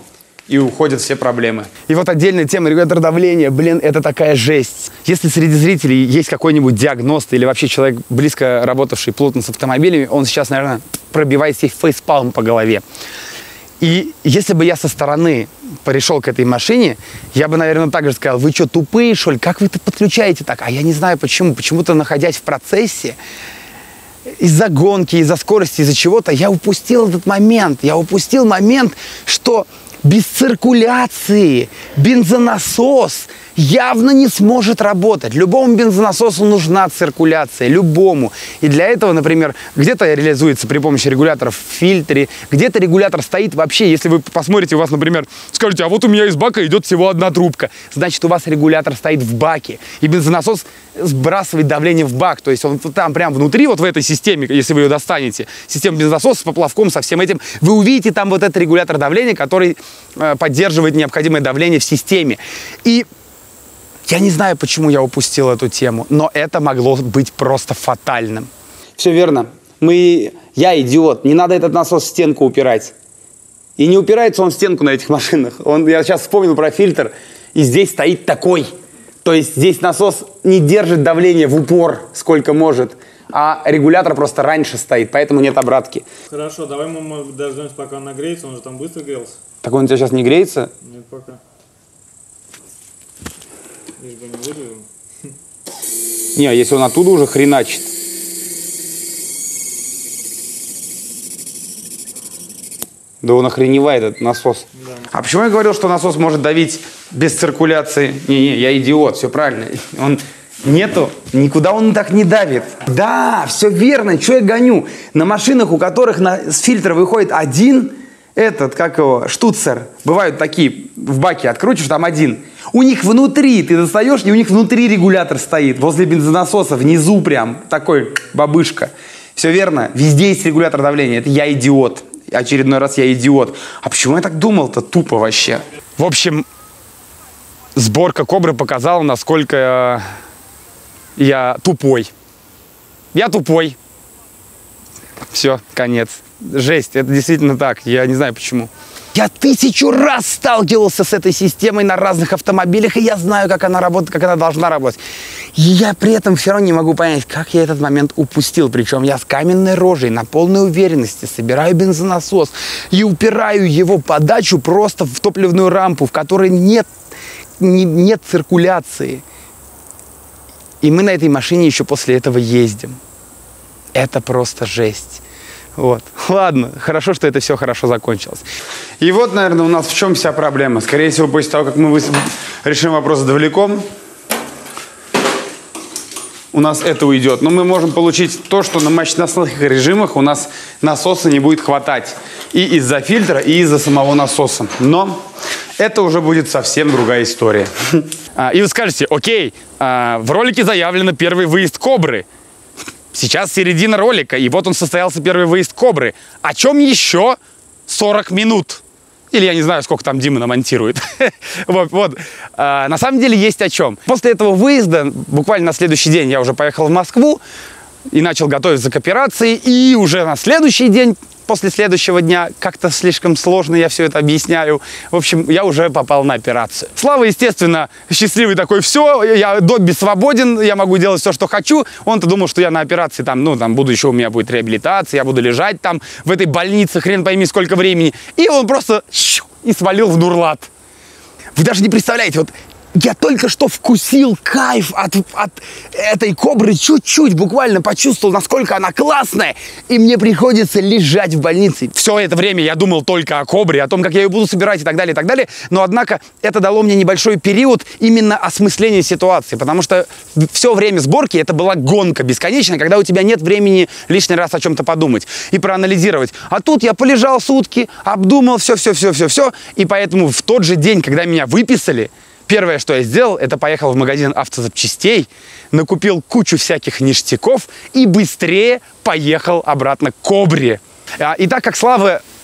и уходят все проблемы. И вот отдельная тема регулятор давления. Блин, это такая жесть. Если среди зрителей есть какой-нибудь диагност или вообще человек, близко работавший плотно с автомобилями, он сейчас, наверное, пробивает себе фейспалм по голове. И если бы я со стороны пришел к этой машине, я бы, наверное, так же сказал: вы что, тупые, что ли? Как вы это подключаете так? А я не знаю почему. Почему-то, находясь в процессе, из-за гонки, из-за скорости, из-за чего-то, я упустил этот момент. Я упустил момент, что без циркуляции бензонасос явно не сможет работать. Любому бензонасосу нужна циркуляция, любому. И для этого, например, где-то реализуется при помощи регуляторов в фильтре, где-то регулятор стоит вообще. Если вы посмотрите, у вас, например, скажете: а вот у меня из бака идет всего одна трубка. Значит, у вас регулятор стоит в баке. И бензонасос сбрасывает давление в бак. То есть он там прям внутри, вот в этой системе, если вы ее достанете, система бензонасоса с поплавком, со всем этим, вы увидите там вот этот регулятор давления, который поддерживает необходимое давление в системе. И я не знаю, почему я упустил эту тему, но это могло быть просто фатальным. Все верно. Я идиот. Не надо этот насос в стенку упирать. И не упирается он в стенку на этих машинах. Я сейчас вспомнил про фильтр, и здесь стоит такой. То есть здесь насос не держит давление в упор, сколько может, а регулятор просто раньше стоит, поэтому нет обратки. Хорошо, давай мы дождемся, пока он нагреется, он же там быстро грелся. Так он у тебя сейчас не греется? Нет, пока. Лишь бы не выдавил. Не, а если он оттуда уже хреначит. Да он охреневает, этот насос. Да. А почему я говорил, что насос может давить без циркуляции? Не, я идиот, все правильно. Никуда он так не давит. Да, все верно, что я гоню? На машинах, у которых с фильтра выходит один, штуцер, бывают такие, в баке открутишь, там один. У них внутри, ты достаешь, и у них внутри регулятор стоит, возле бензонасоса, внизу прям, такой бабышка. Все верно, везде есть регулятор давления, это я идиот. Очередной раз я идиот. А почему я так думал-то? Тупо вообще. В общем, сборка Кобры показала, насколько я тупой. Я тупой. Все, конец. Жесть, это действительно так. Я не знаю почему. Я 1000 раз сталкивался с этой системой на разных автомобилях, и я знаю, как она работает, как она должна работать. И я при этом все равно не могу понять, как я этот момент упустил. Причем я с каменной рожей, на полной уверенности собираю бензонасос и упираю его подачу просто в топливную рампу, в которой нет циркуляции. И мы на этой машине еще после этого ездим. Это просто жесть. Вот. Ладно, хорошо, что это все хорошо закончилось. И вот, наверное, у нас в чем вся проблема. Скорее всего, после того, как мы решим вопрос с давляком, у нас это уйдет. Но мы можем получить то, что на мощностных режимах у нас насоса не будет хватать. И из-за фильтра, и из-за самого насоса. Но это уже будет совсем другая история. И вы скажете: окей, в ролике заявлено первый выезд Кобры. Сейчас середина ролика, и вот он состоялся, первый выезд Кобры. О чем еще 40 минут? Или я не знаю, сколько там Дима намонтирует. Вот. На самом деле есть о чем. После этого выезда, буквально на следующий день, я уже поехал в Москву и начал готовиться к операции. И уже на следующий день, после следующего дня, как-то слишком сложно я все это объясняю. В общем, я уже попал на операцию. Слава, естественно, счастливый такой: все, я Добби свободен, я могу делать все, что хочу. Он-то думал, что я на операции там буду еще, у меня будет реабилитация, я буду лежать там в этой больнице, хрен пойми сколько времени. И он просто и свалил в Нурлат. Вы даже не представляете, вот я только что вкусил кайф от этой Кобры, чуть-чуть буквально почувствовал, насколько она классная, и мне приходится лежать в больнице. Все это время я думал только о Кобре, о том, как я ее буду собирать и так далее, но, однако, это дало мне небольшой период именно осмысления ситуации, потому что все время сборки это была гонка бесконечная, когда у тебя нет времени лишний раз о чем-то подумать и проанализировать. А тут я полежал сутки, обдумал все, и поэтому в тот же день, когда меня выписали, первое, что я сделал, это поехал в магазин автозапчастей, накупил кучу всяких ништяков и быстрее поехал обратно к Кобре. И так как Слава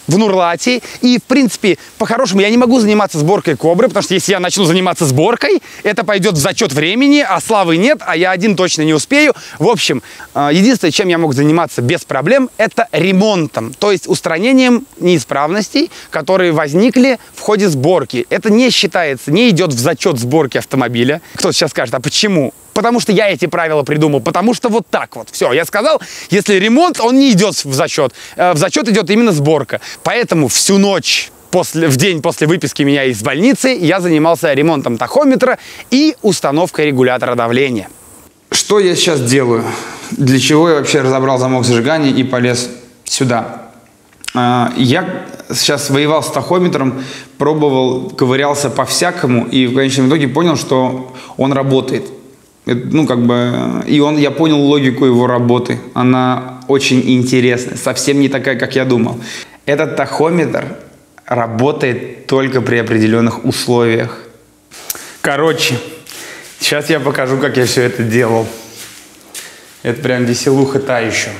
в Нурлате. И, в принципе, по-хорошему я не могу заниматься сборкой Кобры, потому что если я начну заниматься сборкой, это пойдет в зачет времени, а Славы нет, а я один точно не успею. В общем, единственное, чем я мог заниматься без проблем, это ремонтом, то есть устранением неисправностей, которые возникли в ходе сборки. Это не считается, не идет в зачет сборки автомобиля. Кто-то сейчас скажет, а почему? Потому что я эти правила придумал, потому что вот так вот. Все, я сказал, если ремонт, он не идет в зачет. В зачет идет именно сборка. Поэтому всю ночь, в день после выписки меня из больницы, я занимался ремонтом тахометра и установкой регулятора давления. Что я сейчас делаю? Для чего я вообще разобрал замок зажигания и полез сюда? Я сейчас воевал с тахометром, пробовал, ковырялся по-всякому и в конечном итоге понял, что он работает. Ну, как бы, я понял логику его работы. Она очень интересная, совсем не такая, как я думал. Этот тахометр работает только при определенных условиях. Короче, сейчас я покажу, как я все это делал. Это прям веселуха та еще.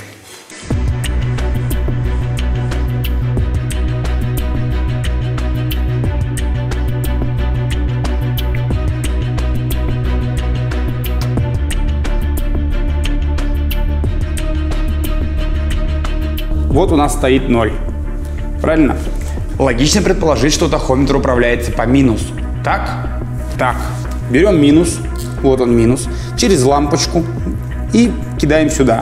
Вот у нас стоит 0. Правильно? Логично предположить, что тахометр управляется по минусу. Так? Так. Берем минус. Вот он минус. Через лампочку. И кидаем сюда.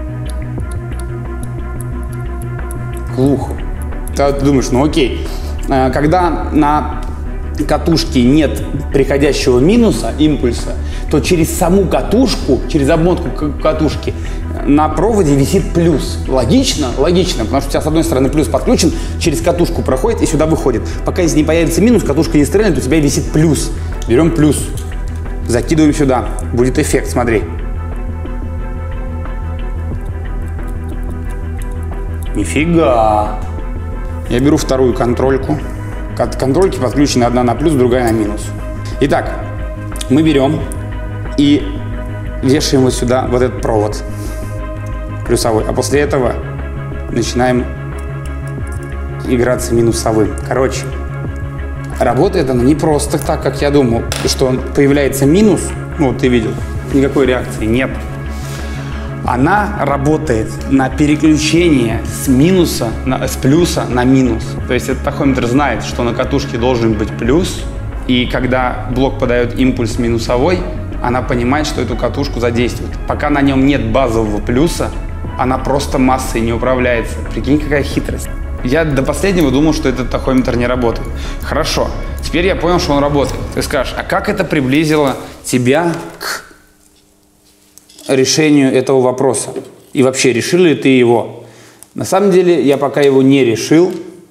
Глухо. Ты думаешь, ну окей. Когда на катушке нет приходящего минуса, импульса, то через саму катушку, через обмотку катушки на проводе висит плюс. Логично? Логично, потому что у тебя с одной стороны плюс подключен, через катушку проходит и сюда выходит. Пока если не появится минус, катушка не стрельнет, у тебя висит плюс. Берем плюс, закидываем сюда. Будет эффект, смотри. Нифига! Я беру вторую контрольку. Контрольки подключены одна на плюс, другая на минус. Итак, мы берем и вешаем вот сюда вот этот провод плюсовой. А после этого начинаем играться минусовым. Короче, работает она не просто так, как я думал, что появляется минус, ну вот ты видел, никакой реакции нет. Она работает на переключение с плюса на минус. То есть этот тахометр знает, что на катушке должен быть плюс, и когда блок подает импульс минусовой, она понимает, что эту катушку задействует. Пока на нем нет базового плюса, она просто массой не управляется. Прикинь, какая хитрость. Я до последнего думал, что этот тахометр не работает. Хорошо, теперь я понял, что он работает. Ты скажешь, а как это приблизило тебя к решению этого вопроса? И вообще, решил ли ты его? На самом деле, я пока его не решил,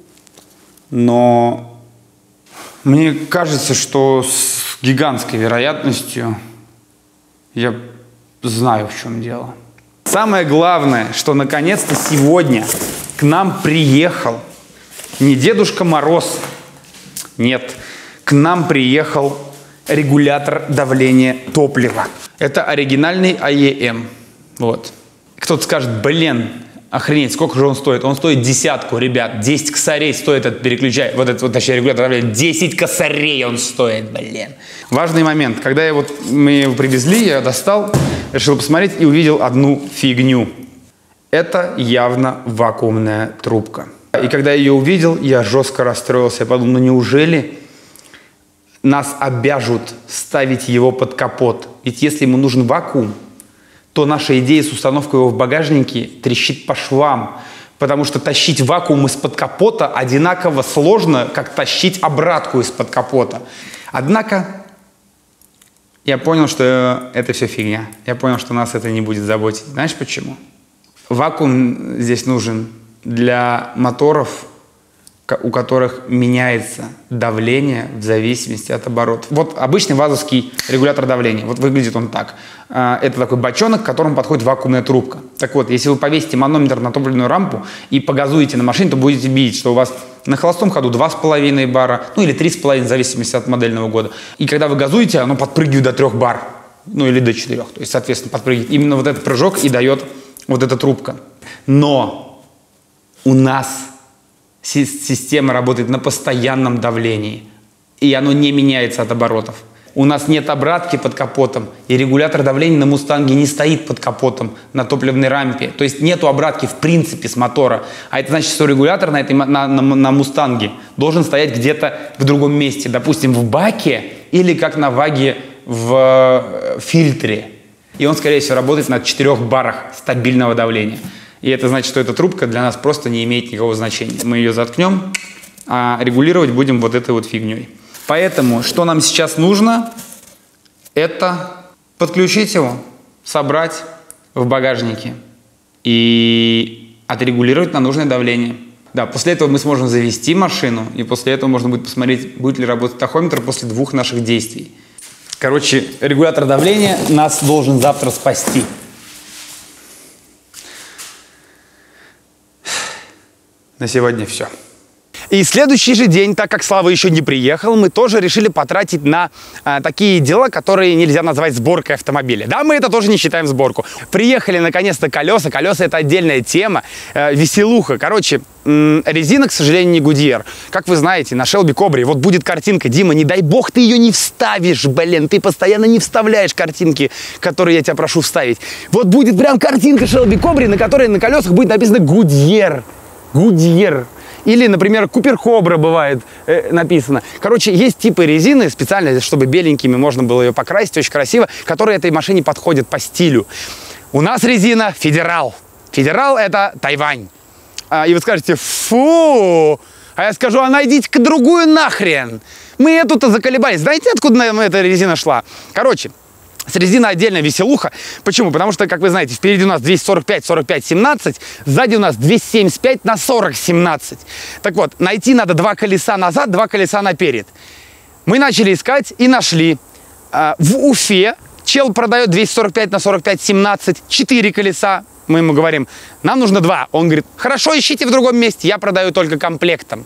но мне кажется, что с гигантской вероятностью я знаю, в чем дело. Самое главное, что наконец-то сегодня к нам приехал не Дедушка Мороз, нет, к нам приехал регулятор давления топлива. Это оригинальный АЕМ. Вот. Кто-то скажет, блин, охренеть, сколько же он стоит? Он стоит 10, ребят. 10 косарей стоит этот переключатель, точнее, регулятор давления. 10 косарей он стоит, блин. Важный момент. Когда мы его привезли, я достал, решил посмотреть и увидел одну фигню. Это явно вакуумная трубка. И когда я ее увидел, я жестко расстроился. Я подумал, ну неужели нас обяжут ставить его под капот? Ведь если ему нужен вакуум, то наша идея с установкой его в багажнике трещит по швам. Потому что тащить вакуум из-под капота одинаково сложно, как тащить обратку из-под капота. Однако я понял, что это все фигня. Я понял, что нас это не будет заботить. Знаешь почему? Вакуум здесь нужен для моторов, у которых меняется давление в зависимости от оборотов. Вот обычный вазовский регулятор давления. Вот выглядит он так. Это такой бочонок, к которому подходит вакуумная трубка. Так вот, если вы повесите манометр на топливную рампу и погазуете на машине, то будете видеть, что у вас на холостом ходу 2,5 бара, ну или 3,5, в зависимости от модельного года. И когда вы газуете, оно подпрыгивает до 3 бар, ну или до 4. То есть, соответственно, подпрыгивает. Именно вот этот прыжок и дает вот эта трубка. Но у нас Система работает на постоянном давлении, и оно не меняется от оборотов. У нас нет обратки под капотом, и регулятор давления на «Мустанге» не стоит под капотом на топливной рампе. То есть нету обратки в принципе с мотора. А это значит, что регулятор на «Мустанге» должен стоять где-то в другом месте. Допустим, в баке или как на «Ваге» в фильтре. И он, скорее всего, работает на 4 барах стабильного давления. И это значит, что эта трубка для нас просто не имеет никакого значения. Мы ее заткнем, а регулировать будем вот этой вот фигней. Поэтому, что нам сейчас нужно, это подключить его, собрать в багажнике и отрегулировать на нужное давление. Да, после этого мы сможем завести машину, и после этого можно будет посмотреть, будет ли работать тахометр после 2 наших действий. Короче, регулятор давления нас должен завтра спасти. На сегодня все. И следующий же день, так как Слава еще не приехал, мы тоже решили потратить на такие дела, которые нельзя назвать сборкой автомобиля. Да, мы это тоже не считаем сборку. Приехали наконец-то колеса. Колеса — это отдельная тема. Веселуха. Короче, резина, к сожалению, не Goodyear. Как вы знаете, на Shelby Cobra вот будет картинка. Дима, не дай бог ты ее не вставишь, блин. Ты постоянно не вставляешь картинки, которые я тебя прошу вставить. Вот будет прям картинка Shelby Cobra, на которой на колесах будет написано Goodyear. Goodyear. Или, например, Cooper Cobra бывает написано. Короче, есть типы резины специально, чтобы беленькими можно было ее покрасить, очень красиво, которые этой машине подходят по стилю. У нас резина Федерал. Федерал — это Тайвань. И вы скажете, фу! А я скажу, а найдите-ка другую нахрен. Мы эту-то заколебались. Знаете, откуда нам эта резина шла? Короче, с резины отдельно веселуха. Почему? Потому что, как вы знаете, впереди у нас 245, 45, 17, сзади у нас 275 на 40, 17. Так вот, найти надо 2 колеса назад, 2 колеса наперед. Мы начали искать и нашли. В Уфе чел продает 245 на 45, 17, 4 колеса. Мы ему говорим, нам нужно 2. Он говорит, хорошо, ищите в другом месте, я продаю только комплектом.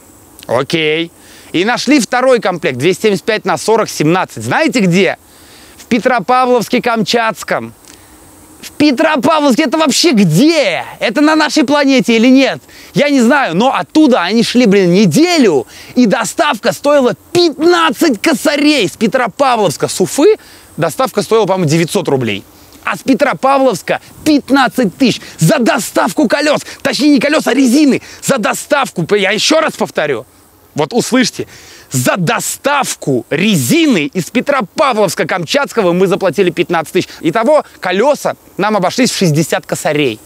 Окей. И нашли второй комплект, 275 на 40, 17. Знаете где? В Петропавловске-Камчатском. В Петропавловске это вообще где? Это на нашей планете или нет? Я не знаю, но оттуда они шли, блин, неделю, и доставка стоила 15 косарей. С Петропавловска, с Уфы, доставка стоила, по-моему, 900 рублей. А с Петропавловска 15 тысяч за доставку колес. Точнее, не колес, а резины. За доставку, я еще раз повторю. Вот услышьте. За доставку резины из Петропавловска-Камчатского мы заплатили 15 тысяч. Итого колеса нам обошлись в 60 косарей.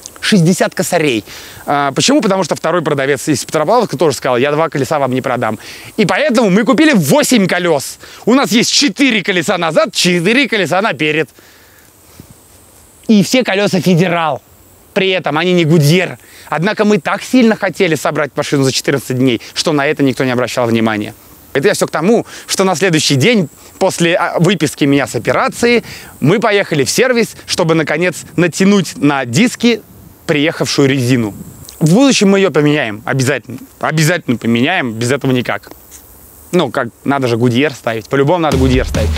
60 косарей. Почему? Потому что второй продавец из Петропавловска тоже сказал, я 2 колеса вам не продам. И поэтому мы купили 8 колес. У нас есть 4 колеса назад, 4 колеса наперед. И все колеса Федерал. При этом они не Goodyear. Однако мы так сильно хотели собрать машину за 14 дней, что на это никто не обращал внимания. Это я все к тому, что на следующий день после выписки меня с операции мы поехали в сервис, чтобы наконец натянуть на диски приехавшую резину. В будущем мы ее поменяем, обязательно. Обязательно поменяем, без этого никак. Ну, как, надо же Goodyear ставить. По-любому надо Goodyear ставить.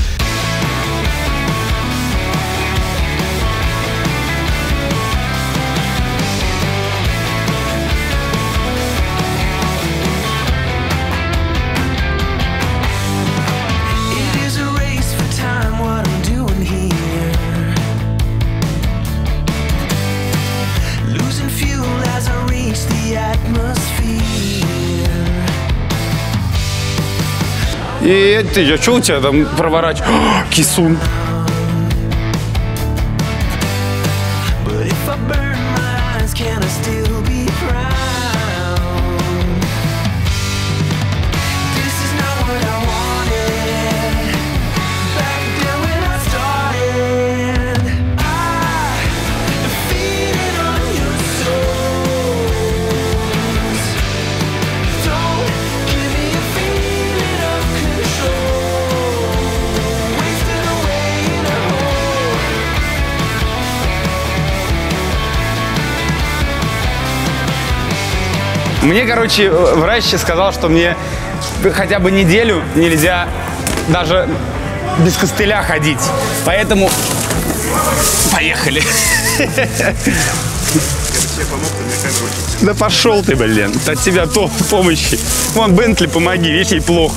И ты, что у тебя там проворачиваешь? Кисун. Мне, короче, врач сказал, что мне хотя бы неделю нельзя даже без костыля ходить. Поэтому поехали. тебе помог, ты мне камеру очень. Да пошел ты, блин. От тебя то помощи. Вон, Бентли, помоги, видишь, ей плохо.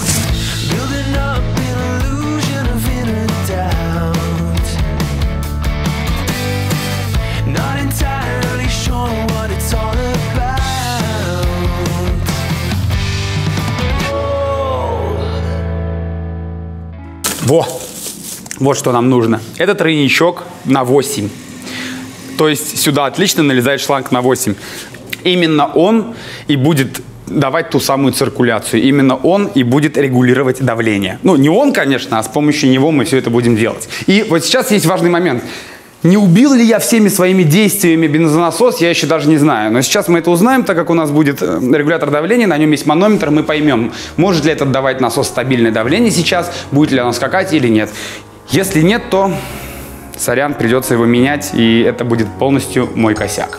Вот что нам нужно. Это тройничок на 8. То есть сюда отлично налезает шланг на 8. Именно он и будет давать ту самую циркуляцию. Именно он и будет регулировать давление. Ну, не он, конечно, а с помощью него мы все это будем делать. И вот сейчас есть важный момент. Не убил ли я всеми своими действиями бензонасос, я еще даже не знаю. Но сейчас мы это узнаем, так как у нас будет регулятор давления, на нем есть манометр, мы поймем, может ли этот давать насос стабильное давление сейчас, будет ли оно скакать или нет. Если нет, то, сорян, придется его менять, и это будет полностью мой косяк.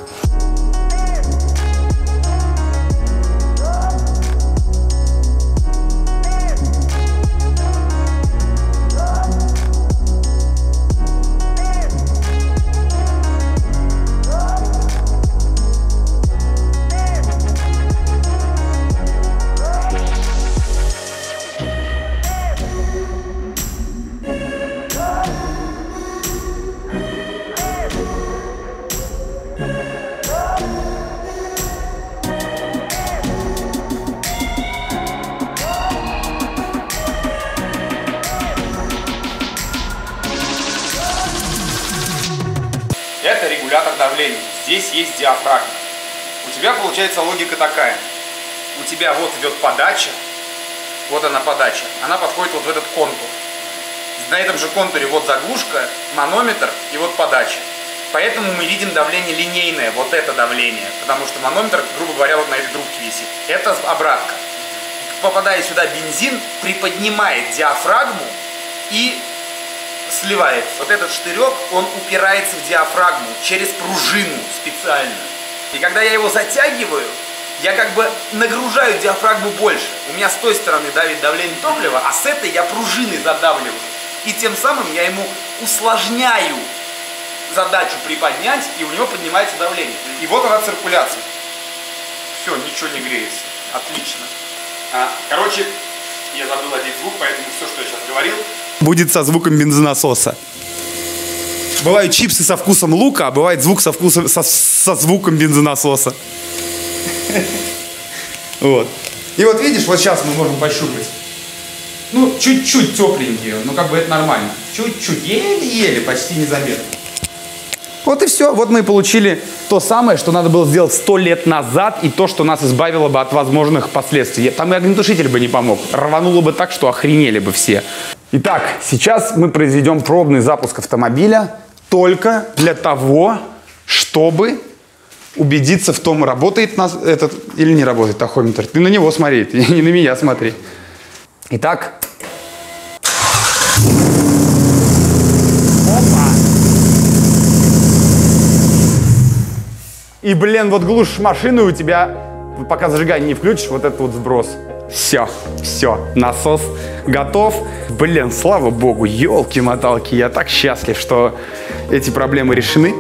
Это регулятор давления. Здесь есть диафрагма. У тебя получается логика такая. У тебя вот идет подача. Вот она подача. Она подходит вот в этот контур. На этом же контуре вот заглушка, манометр и вот подача. Поэтому мы видим давление линейное. Вот это давление. Потому что манометр, грубо говоря, вот на этой трубке висит. Это обратка. Попадая сюда бензин, приподнимает диафрагму и сливает. Вот этот штырек, он упирается в диафрагму через пружину специально. И когда я его затягиваю, я как бы нагружаю диафрагму больше. У меня с той стороны давит давление топлива, а с этой я пружиной задавливаю. И тем самым я ему усложняю задачу приподнять, и у него поднимается давление. И вот она циркуляция. Все, ничего не греется. Отлично. Короче, я забыл одеть звук, поэтому все, что я сейчас говорил, будет со звуком бензонасоса. Бывают чипсы со вкусом лука, а бывает звук со звуком бензонасоса. Вот. И вот видишь, вот сейчас мы можем пощупать. Ну, чуть-чуть тепленькие, но как бы это нормально. Чуть-чуть, еле-еле, почти незаметно. Вот и все. Вот мы и получили то самое, что надо было сделать 100 лет назад, и то, что нас избавило бы от возможных последствий. Там и огнетушитель бы не помог. Рвануло бы так, что охренели бы все. Итак, сейчас мы произведем пробный запуск автомобиля только для того, чтобы убедиться в том, работает нас этот или не работает тахометр. Ты на него смотри, ты не на меня смотри. Итак. И, блин, вот глушишь машину, и у тебя, пока зажигание не включишь, вот этот вот сброс. Все, насос готов. Блин, слава богу, елки-моталки, я так счастлив, что эти проблемы решены.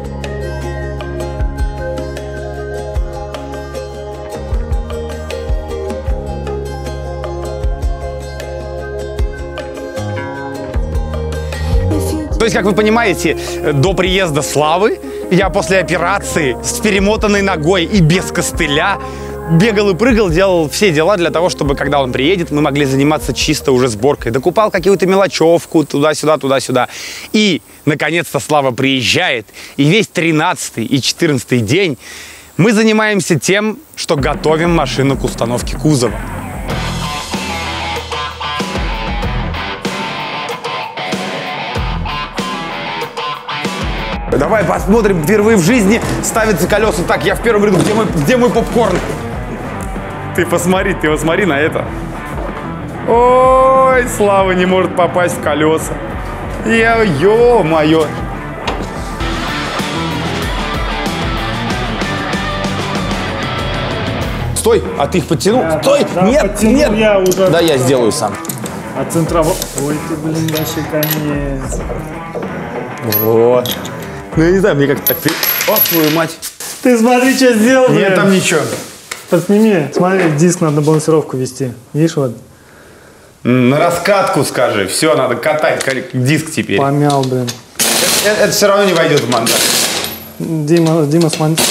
То есть, как вы понимаете, до приезда Славы я после операции с перемотанной ногой и без костыля бегал и прыгал, делал все дела для того, чтобы, когда он приедет, мы могли заниматься чисто уже сборкой. Докупал какую-то мелочевку туда-сюда, туда-сюда. И, наконец-то, Слава приезжает, и весь 13-й и 14-й день мы занимаемся тем, что готовим машину к установке кузова. Давай посмотрим, впервые в жизни ставятся колеса. Так, я в первом ряду. Где мой попкорн? Ты посмотри на это. Ой, Слава не может попасть в колеса. Ё-моё. Стой, а ты их подтянул? Стой, да, нет. Я уже Да, я сделаю сам. А центровой... Ой, ты, блин, вообще конец. Вот. Ну, я не знаю, мне как-то так... Ох, твою мать. Ты смотри, что сделал, блин. Нет, там ничего. Подсними. Смотри, диск надо балансировку вести. Видишь, вот. На раскатку скажи. Все, надо катать диск теперь. Помял, блин. Это все равно не войдет в монтаж. Дима смонтирует.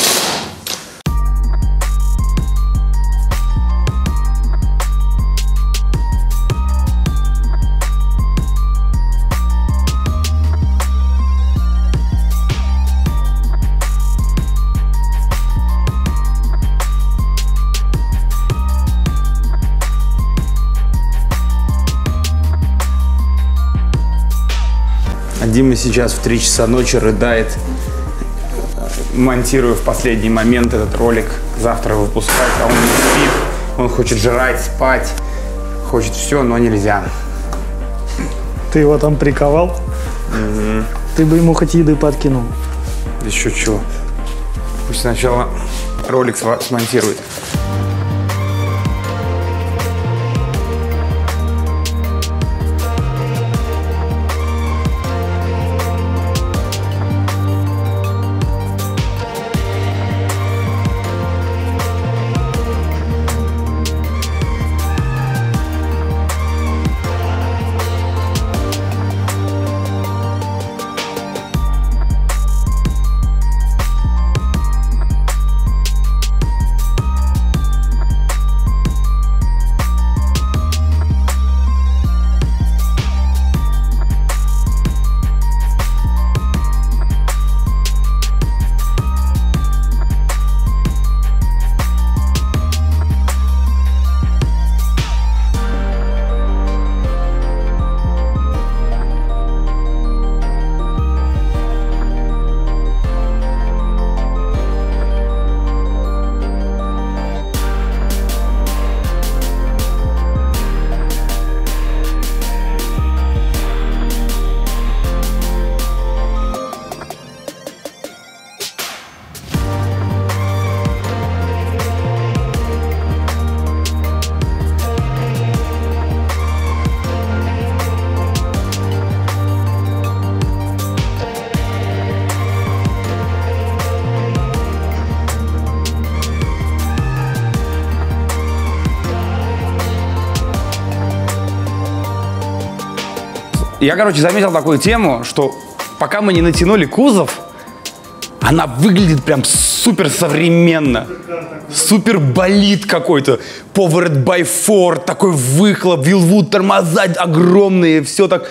А Дима сейчас в 3 часа ночи рыдает, монтируя в последний момент этот ролик. Завтра выпускать, а он не спит. Он хочет жрать, спать, хочет все, но нельзя. Ты его там приковал? Ты бы ему хоть еды подкинул. Еще чего. Пусть сначала ролик смонтирует. Я, короче, заметил такую тему, что пока мы не натянули кузов, она выглядит прям супер современно. Супер болид какой-то. Powered by Ford, такой выхлоп, Вилвуд, тормоза огромные, все так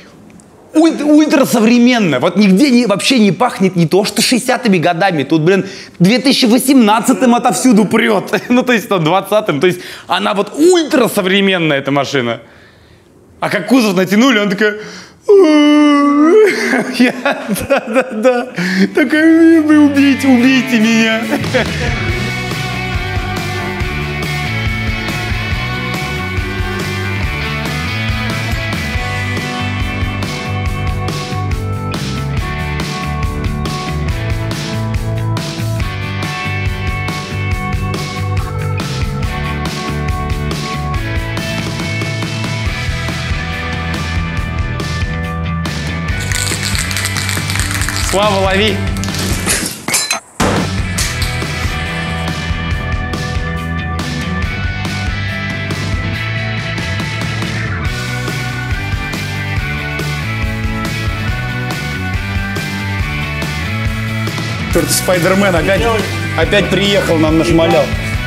ультра современно. Вот нигде вообще не пахнет не то, что 60-ми годами. Тут, блин, 2018-м отовсюду прет. Ну, то есть, 20-м. То есть, она вот ультра современная, эта машина. А как кузов натянули, он такой... Да. Такая, вы убейте меня. Слава, лови! Черт, Спайдермен опять приехал, нам нашмалял.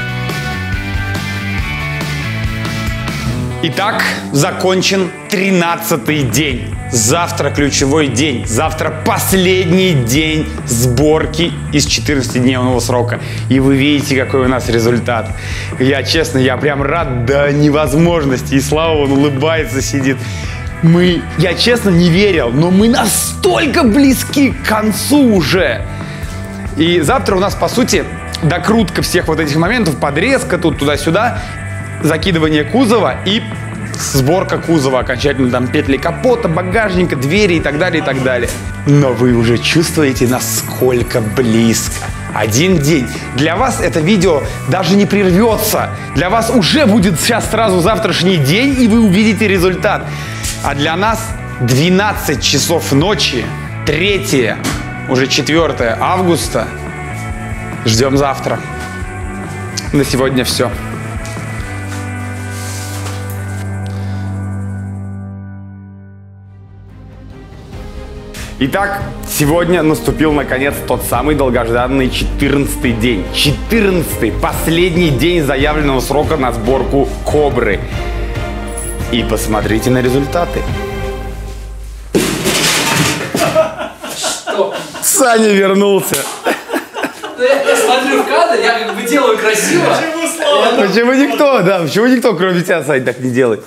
Итак, закончен 13-й день. Завтра ключевой день. Завтра последний день сборки из 14-дневного срока. И вы видите, какой у нас результат. Я, честно, я прям рад до невозможности. И Слава, он улыбается, сидит. Я, честно, не верил, но мы настолько близки к концу уже. И завтра у нас, по сути, докрутка всех вот этих моментов, подрезка тут, туда-сюда, закидывание кузова и сборка кузова окончательно, там петли капота, багажника, двери и так далее, и так далее. Но вы уже чувствуете, насколько близко. Один день. Для вас это видео даже не прервется. Для вас уже будет сейчас сразу завтрашний день, и вы увидите результат. А для нас 12 часов ночи, 3 Уже 4 августа. Ждем завтра. На сегодня все. Итак, сегодня наступил наконец тот самый долгожданный 14-й день. 14-й, последний день заявленного срока на сборку Кобры. И посмотрите на результаты. Что? Саня вернулся. Я смотрю в кадр, я как бы делаю красиво. Почему никто, да, почему никто, кроме тебя, Сань, так не делает?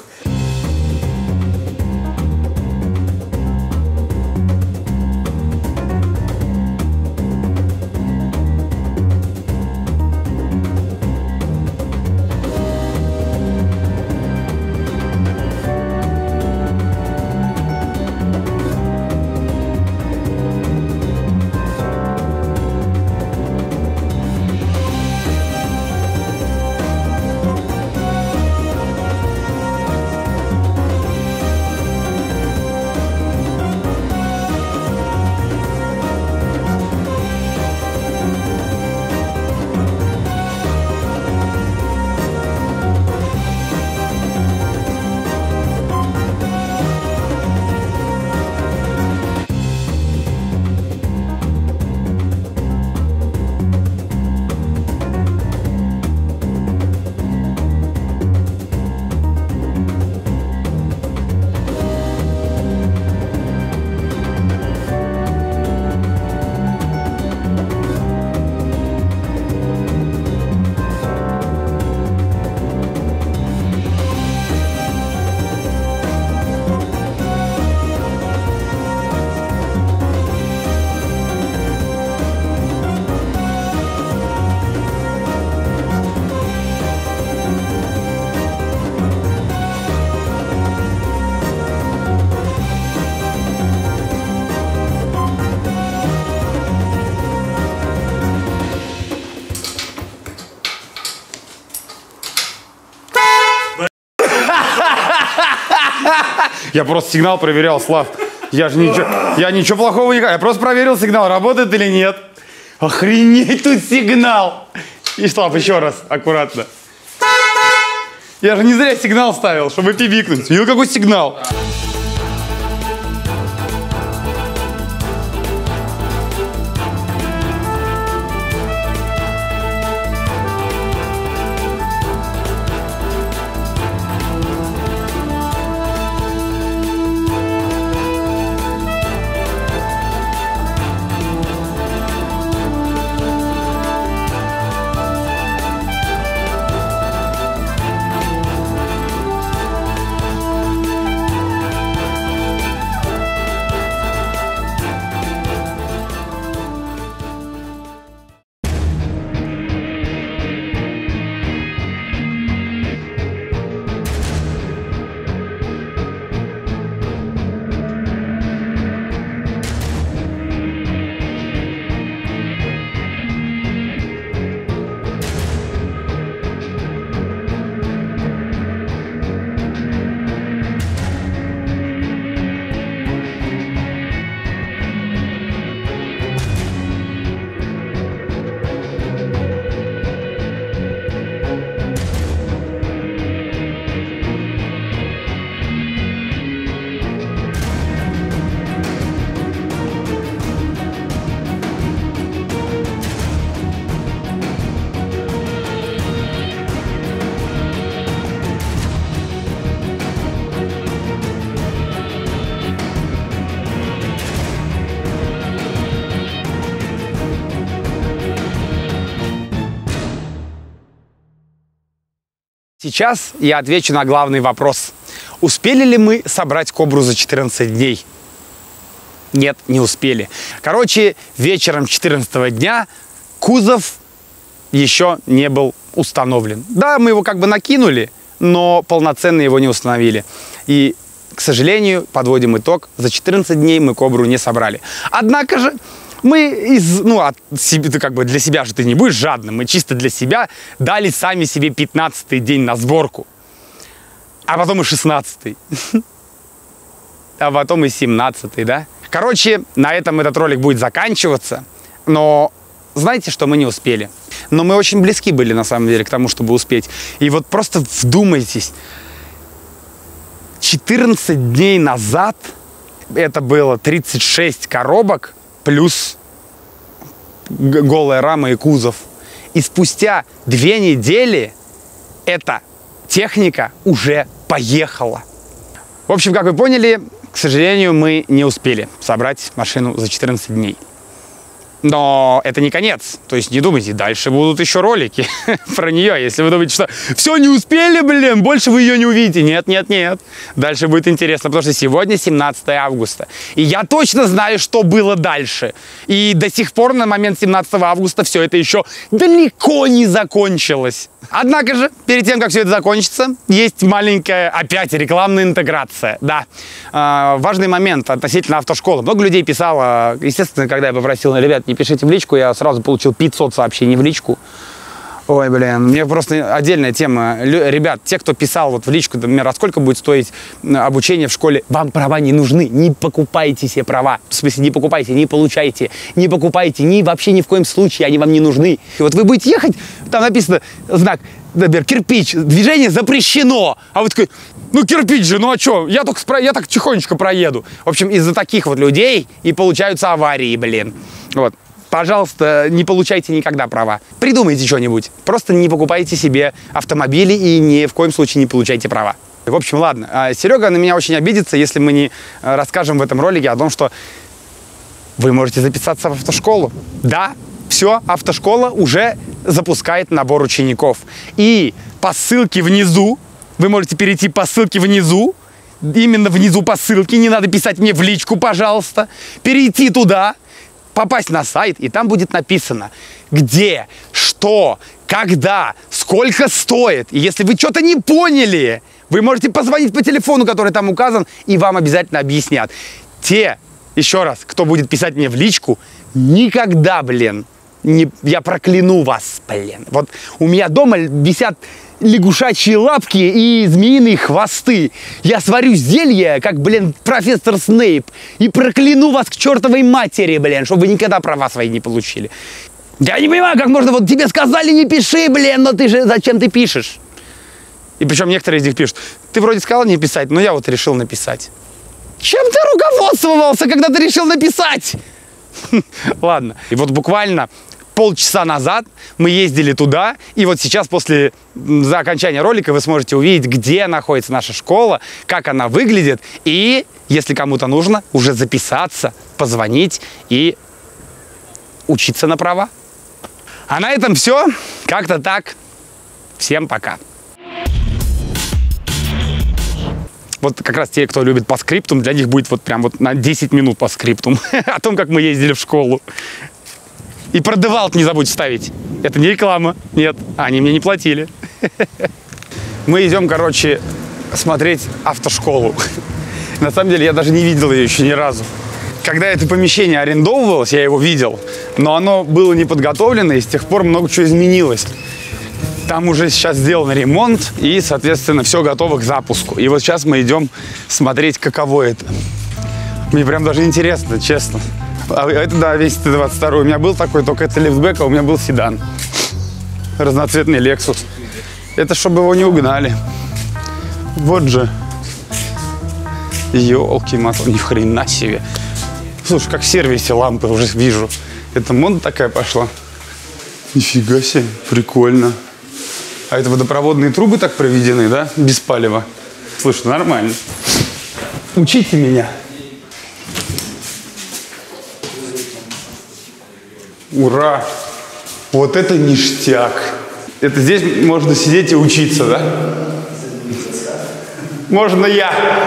Я просто сигнал проверял, Слав. Я ничего плохого не говорю. Я просто проверил сигнал, работает или нет. Охренеть, тут сигнал. И, Слав, еще раз, аккуратно. Я же не зря сигнал ставил, чтобы пибикнуть. Видел, какой сигнал? Сейчас я отвечу на главный вопрос. Успели ли мы собрать Кобру за 14 дней? Нет, не успели. Короче, вечером 14 дня кузов еще не был установлен. Да, мы его как бы накинули, но полноценно его не установили. И, к сожалению, подводим итог, за 14 дней мы Кобру не собрали. Однако же мы как бы для себя же ты не будешь жадным. Мы чисто для себя дали сами себе 15-й день на сборку. А потом и 16-й. А потом и 17-й, да? Короче, на этом этот ролик будет заканчиваться. Но знаете, что мы не успели? Но мы очень близки были, на самом деле, к тому, чтобы успеть. И вот просто вдумайтесь. 14 дней назад это было 36 коробок плюс голая рама и кузов. И спустя 2 недели эта техника уже поехала. В общем, как вы поняли, к сожалению, мы не успели собрать машину за 14 дней. Но это не конец. То есть не думайте, дальше будут еще ролики про нее. Если вы думаете, что все, не успели, блин, больше вы ее не увидите. Нет, нет, нет. Дальше будет интересно, потому что сегодня 17 августа. И я точно знаю, что было дальше. И до сих пор на момент 17 августа все это еще далеко не закончилось. Однако же, перед тем, как все это закончится, есть маленькая, опять, рекламная интеграция. Да, важный момент относительно автошколы. Много людей писало, естественно, когда я попросил, ребят, не пишите в личку, я сразу получил 500 сообщений в личку. Ой, блин, мне просто отдельная тема. Ребят, те, кто писал вот в личку, например, а сколько будет стоить обучение в школе? Вам права не нужны, не покупайте себе права. В смысле, не покупайте, не получайте, не покупайте, вообще ни в коем случае, они вам не нужны. И вот вы будете ехать, там написано знак, например, кирпич, движение запрещено. А вы такой, ну кирпич же, ну а что, я так тихонечко проеду. В общем, из-за таких вот людей и получаются аварии, блин. Вот. Пожалуйста, не получайте никогда права. Придумайте что-нибудь. Просто не покупайте себе автомобили и ни в коем случае не получайте права. В общем, ладно. Серега на меня очень обидится, если мы не расскажем в этом ролике о том, что вы можете записаться в автошколу. Да, все, автошкола уже запускает набор учеников. И по ссылке внизу, вы можете перейти по ссылке внизу, именно внизу по ссылке, не надо писать мне в личку, пожалуйста, перейти туда, попасть на сайт, и там будет написано, где, что, когда, сколько стоит. И если вы что-то не поняли, вы можете позвонить по телефону, который там указан, и вам обязательно объяснят. Те, еще раз, кто будет писать мне в личку, никогда, блин, я прокляну вас, блин. Вот у меня дома висят лягушачьи лапки и змеиные хвосты. Я сварю зелье, как, блин, профессор Снейп, и прокляну вас к чертовой матери, блин, чтобы вы никогда права свои не получили. Я не понимаю, как можно, вот тебе сказали, не пиши, блин, но ты же, зачем ты пишешь? И причем некоторые из них пишут, ты вроде сказал не писать, но я вот решил написать. Чем ты руководствовался, когда ты решил написать? Ладно. И вот буквально полчаса назад мы ездили туда, и вот сейчас после окончания ролика вы сможете увидеть, где находится наша школа, как она выглядит, и, если кому-то нужно, уже записаться, позвонить и учиться на права. А на этом все. Как-то так. Всем пока. Вот как раз те, кто любит по скриптум, для них будет вот прям вот на 10 минут по скриптум о том, как мы ездили в школу. И про девалт не забудь вставить. Это не реклама. Нет, они мне не платили. Мы идем, короче, смотреть автошколу. На самом деле, я даже не видел ее еще ни разу. Когда это помещение арендовывалось, я его видел, но оно было не подготовлено, и с тех пор много чего изменилось. Там уже сейчас сделан ремонт, и, соответственно, все готово к запуску. И вот сейчас мы идем смотреть, каково это. Мне прям даже интересно, честно. А это, да, весь Т-22. У меня был такой, только это лифтбэк, а у меня был седан. Разноцветный Lexus. Это чтобы его не угнали. Вот же. Ёлки-мотал, ни хрена себе. Слушай, как в сервисе лампы уже вижу. Это мода такая пошла. Нифига себе, прикольно. А это водопроводные трубы так проведены, да? Без палева. Слушай, нормально. Учите меня. Ура! Вот это ништяк. Это здесь можно сидеть и учиться, да? Можно я.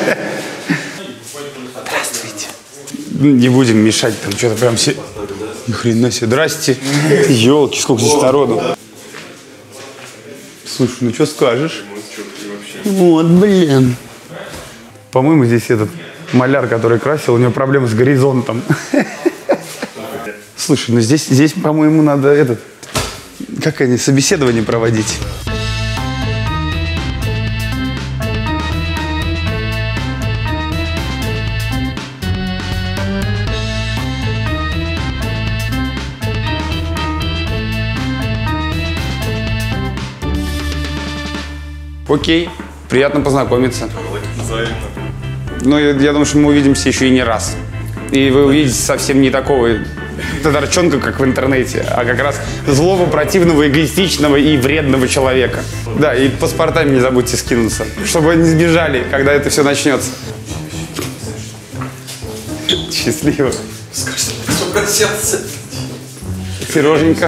Здравствуйте. Не будем мешать, там что-то прям все... Ни хрена себе. Здрасте. Ёлки, сколько здесь народу. Слушай, ну что скажешь? Вот, блин. По-моему, здесь этот маляр, который красил, у него проблемы с горизонтом. Слушай, ну здесь, по-моему, надо как они, собеседование проводить. Окей, приятно познакомиться. Ну, я думаю, что мы увидимся еще и не раз. И вы увидите совсем не такого Тодорчонка, как в интернете, а как раз злого, противного, эгоистичного и вредного человека. Да, и паспортами не забудьте скинуться, чтобы они сбежали, когда это все начнется. Счастливо. Сереженька.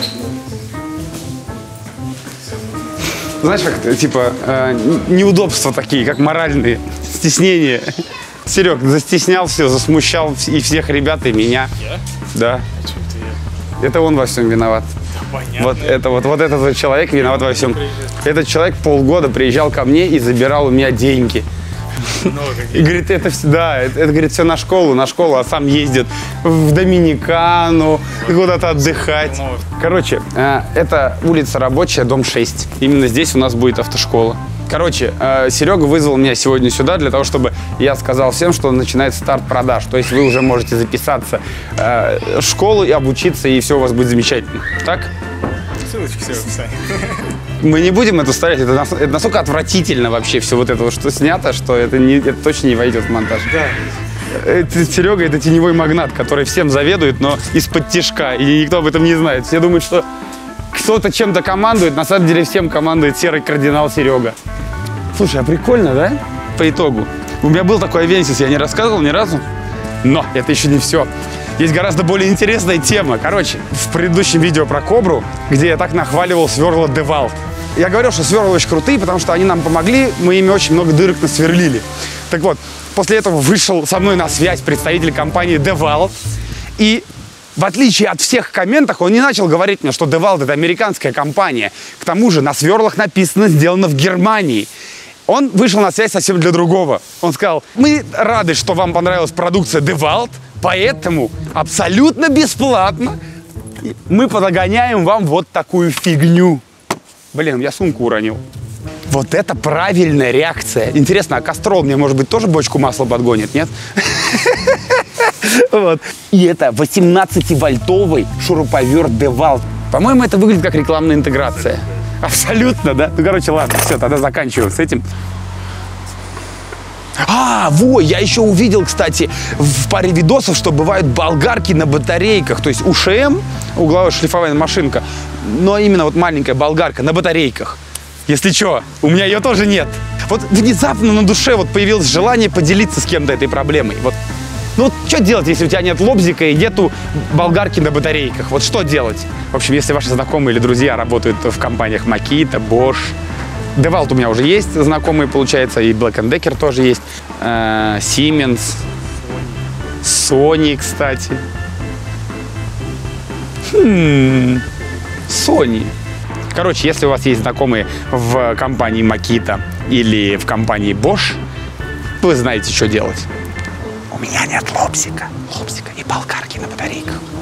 Знаешь, как типа неудобства такие, как моральные, стеснения. Серег, застеснял все, засмущал и всех ребят, и меня. Я? Да. Это он во всем виноват. Понятно. Вот этот вот человек виноват во всем. Этот человек полгода приезжал ко мне и забирал у меня деньги. И говорит, это говорит, все на школу, а сам ездит в Доминикану, куда-то отдыхать. Короче, это улица Рабочая, дом 6. Именно здесь у нас будет автошкола. Короче, Серега вызвал меня сегодня сюда для того, чтобы я сказал всем, что начинается старт продаж. То есть вы уже можете записаться в школу и обучиться, и все у вас будет замечательно. Так? Ссылочки все в описании. Мы не будем это вставлять. Это настолько отвратительно вообще все вот это, что снято, что это точно не войдет в монтаж. Да. Серега — это теневой магнат, который всем заведует, но из-под тишка. И никто об этом не знает. Все думают, что кто-то чем-то командует. На самом деле всем командует серый кардинал Серега. Слушай, а прикольно, да? По итогу. У меня был такой Авенсис, я не рассказывал ни разу. Но это еще не все. Есть гораздо более интересная тема. Короче, в предыдущем видео про Кобру, где я так нахваливал сверла DeWalt, я говорил, что сверла очень крутые, потому что они нам помогли, мы ими очень много дырок насверлили. Так вот, после этого вышел со мной на связь представитель компании DeWalt, и в отличие от всех комментов, он не начал говорить мне, что DeWalt — это американская компания. К тому же на сверлах написано «сделано в Германии». Он вышел на связь совсем для другого. Он сказал: мы рады, что вам понравилась продукция DeWalt, поэтому абсолютно бесплатно мы подгоняем вам вот такую фигню. Блин, я сумку уронил. Вот это правильная реакция. Интересно, а Кастрол мне, может быть, тоже бочку масла подгонит, нет? Вот. И это 18-вольтовый шуруповерт DeWalt. По-моему, это выглядит как рекламная интеграция. Абсолютно, да? Ну, короче, ладно, все, тогда заканчиваю с этим. Я еще увидел, кстати, в паре видосов, что бывают болгарки на батарейках. То есть УШМ, угловая шлифовая машинка, но именно вот маленькая болгарка на батарейках. Если что, у меня ее тоже нет. Вот внезапно на душе вот появилось желание поделиться с кем-то этой проблемой. Вот. Ну вот что делать, если у тебя нет лобзика и нету болгарки на батарейках? Вот что делать? В общем, если ваши знакомые или друзья работают в компаниях Makita, Bosch, DeWalt у меня уже есть знакомые, получается, и Black & Decker тоже есть, Siemens, Sony, кстати. Sony. Короче, если у вас есть знакомые в компании Makita или в компании Bosch, вы знаете, что делать. У меня нет лобзика и болгарки на батарейках.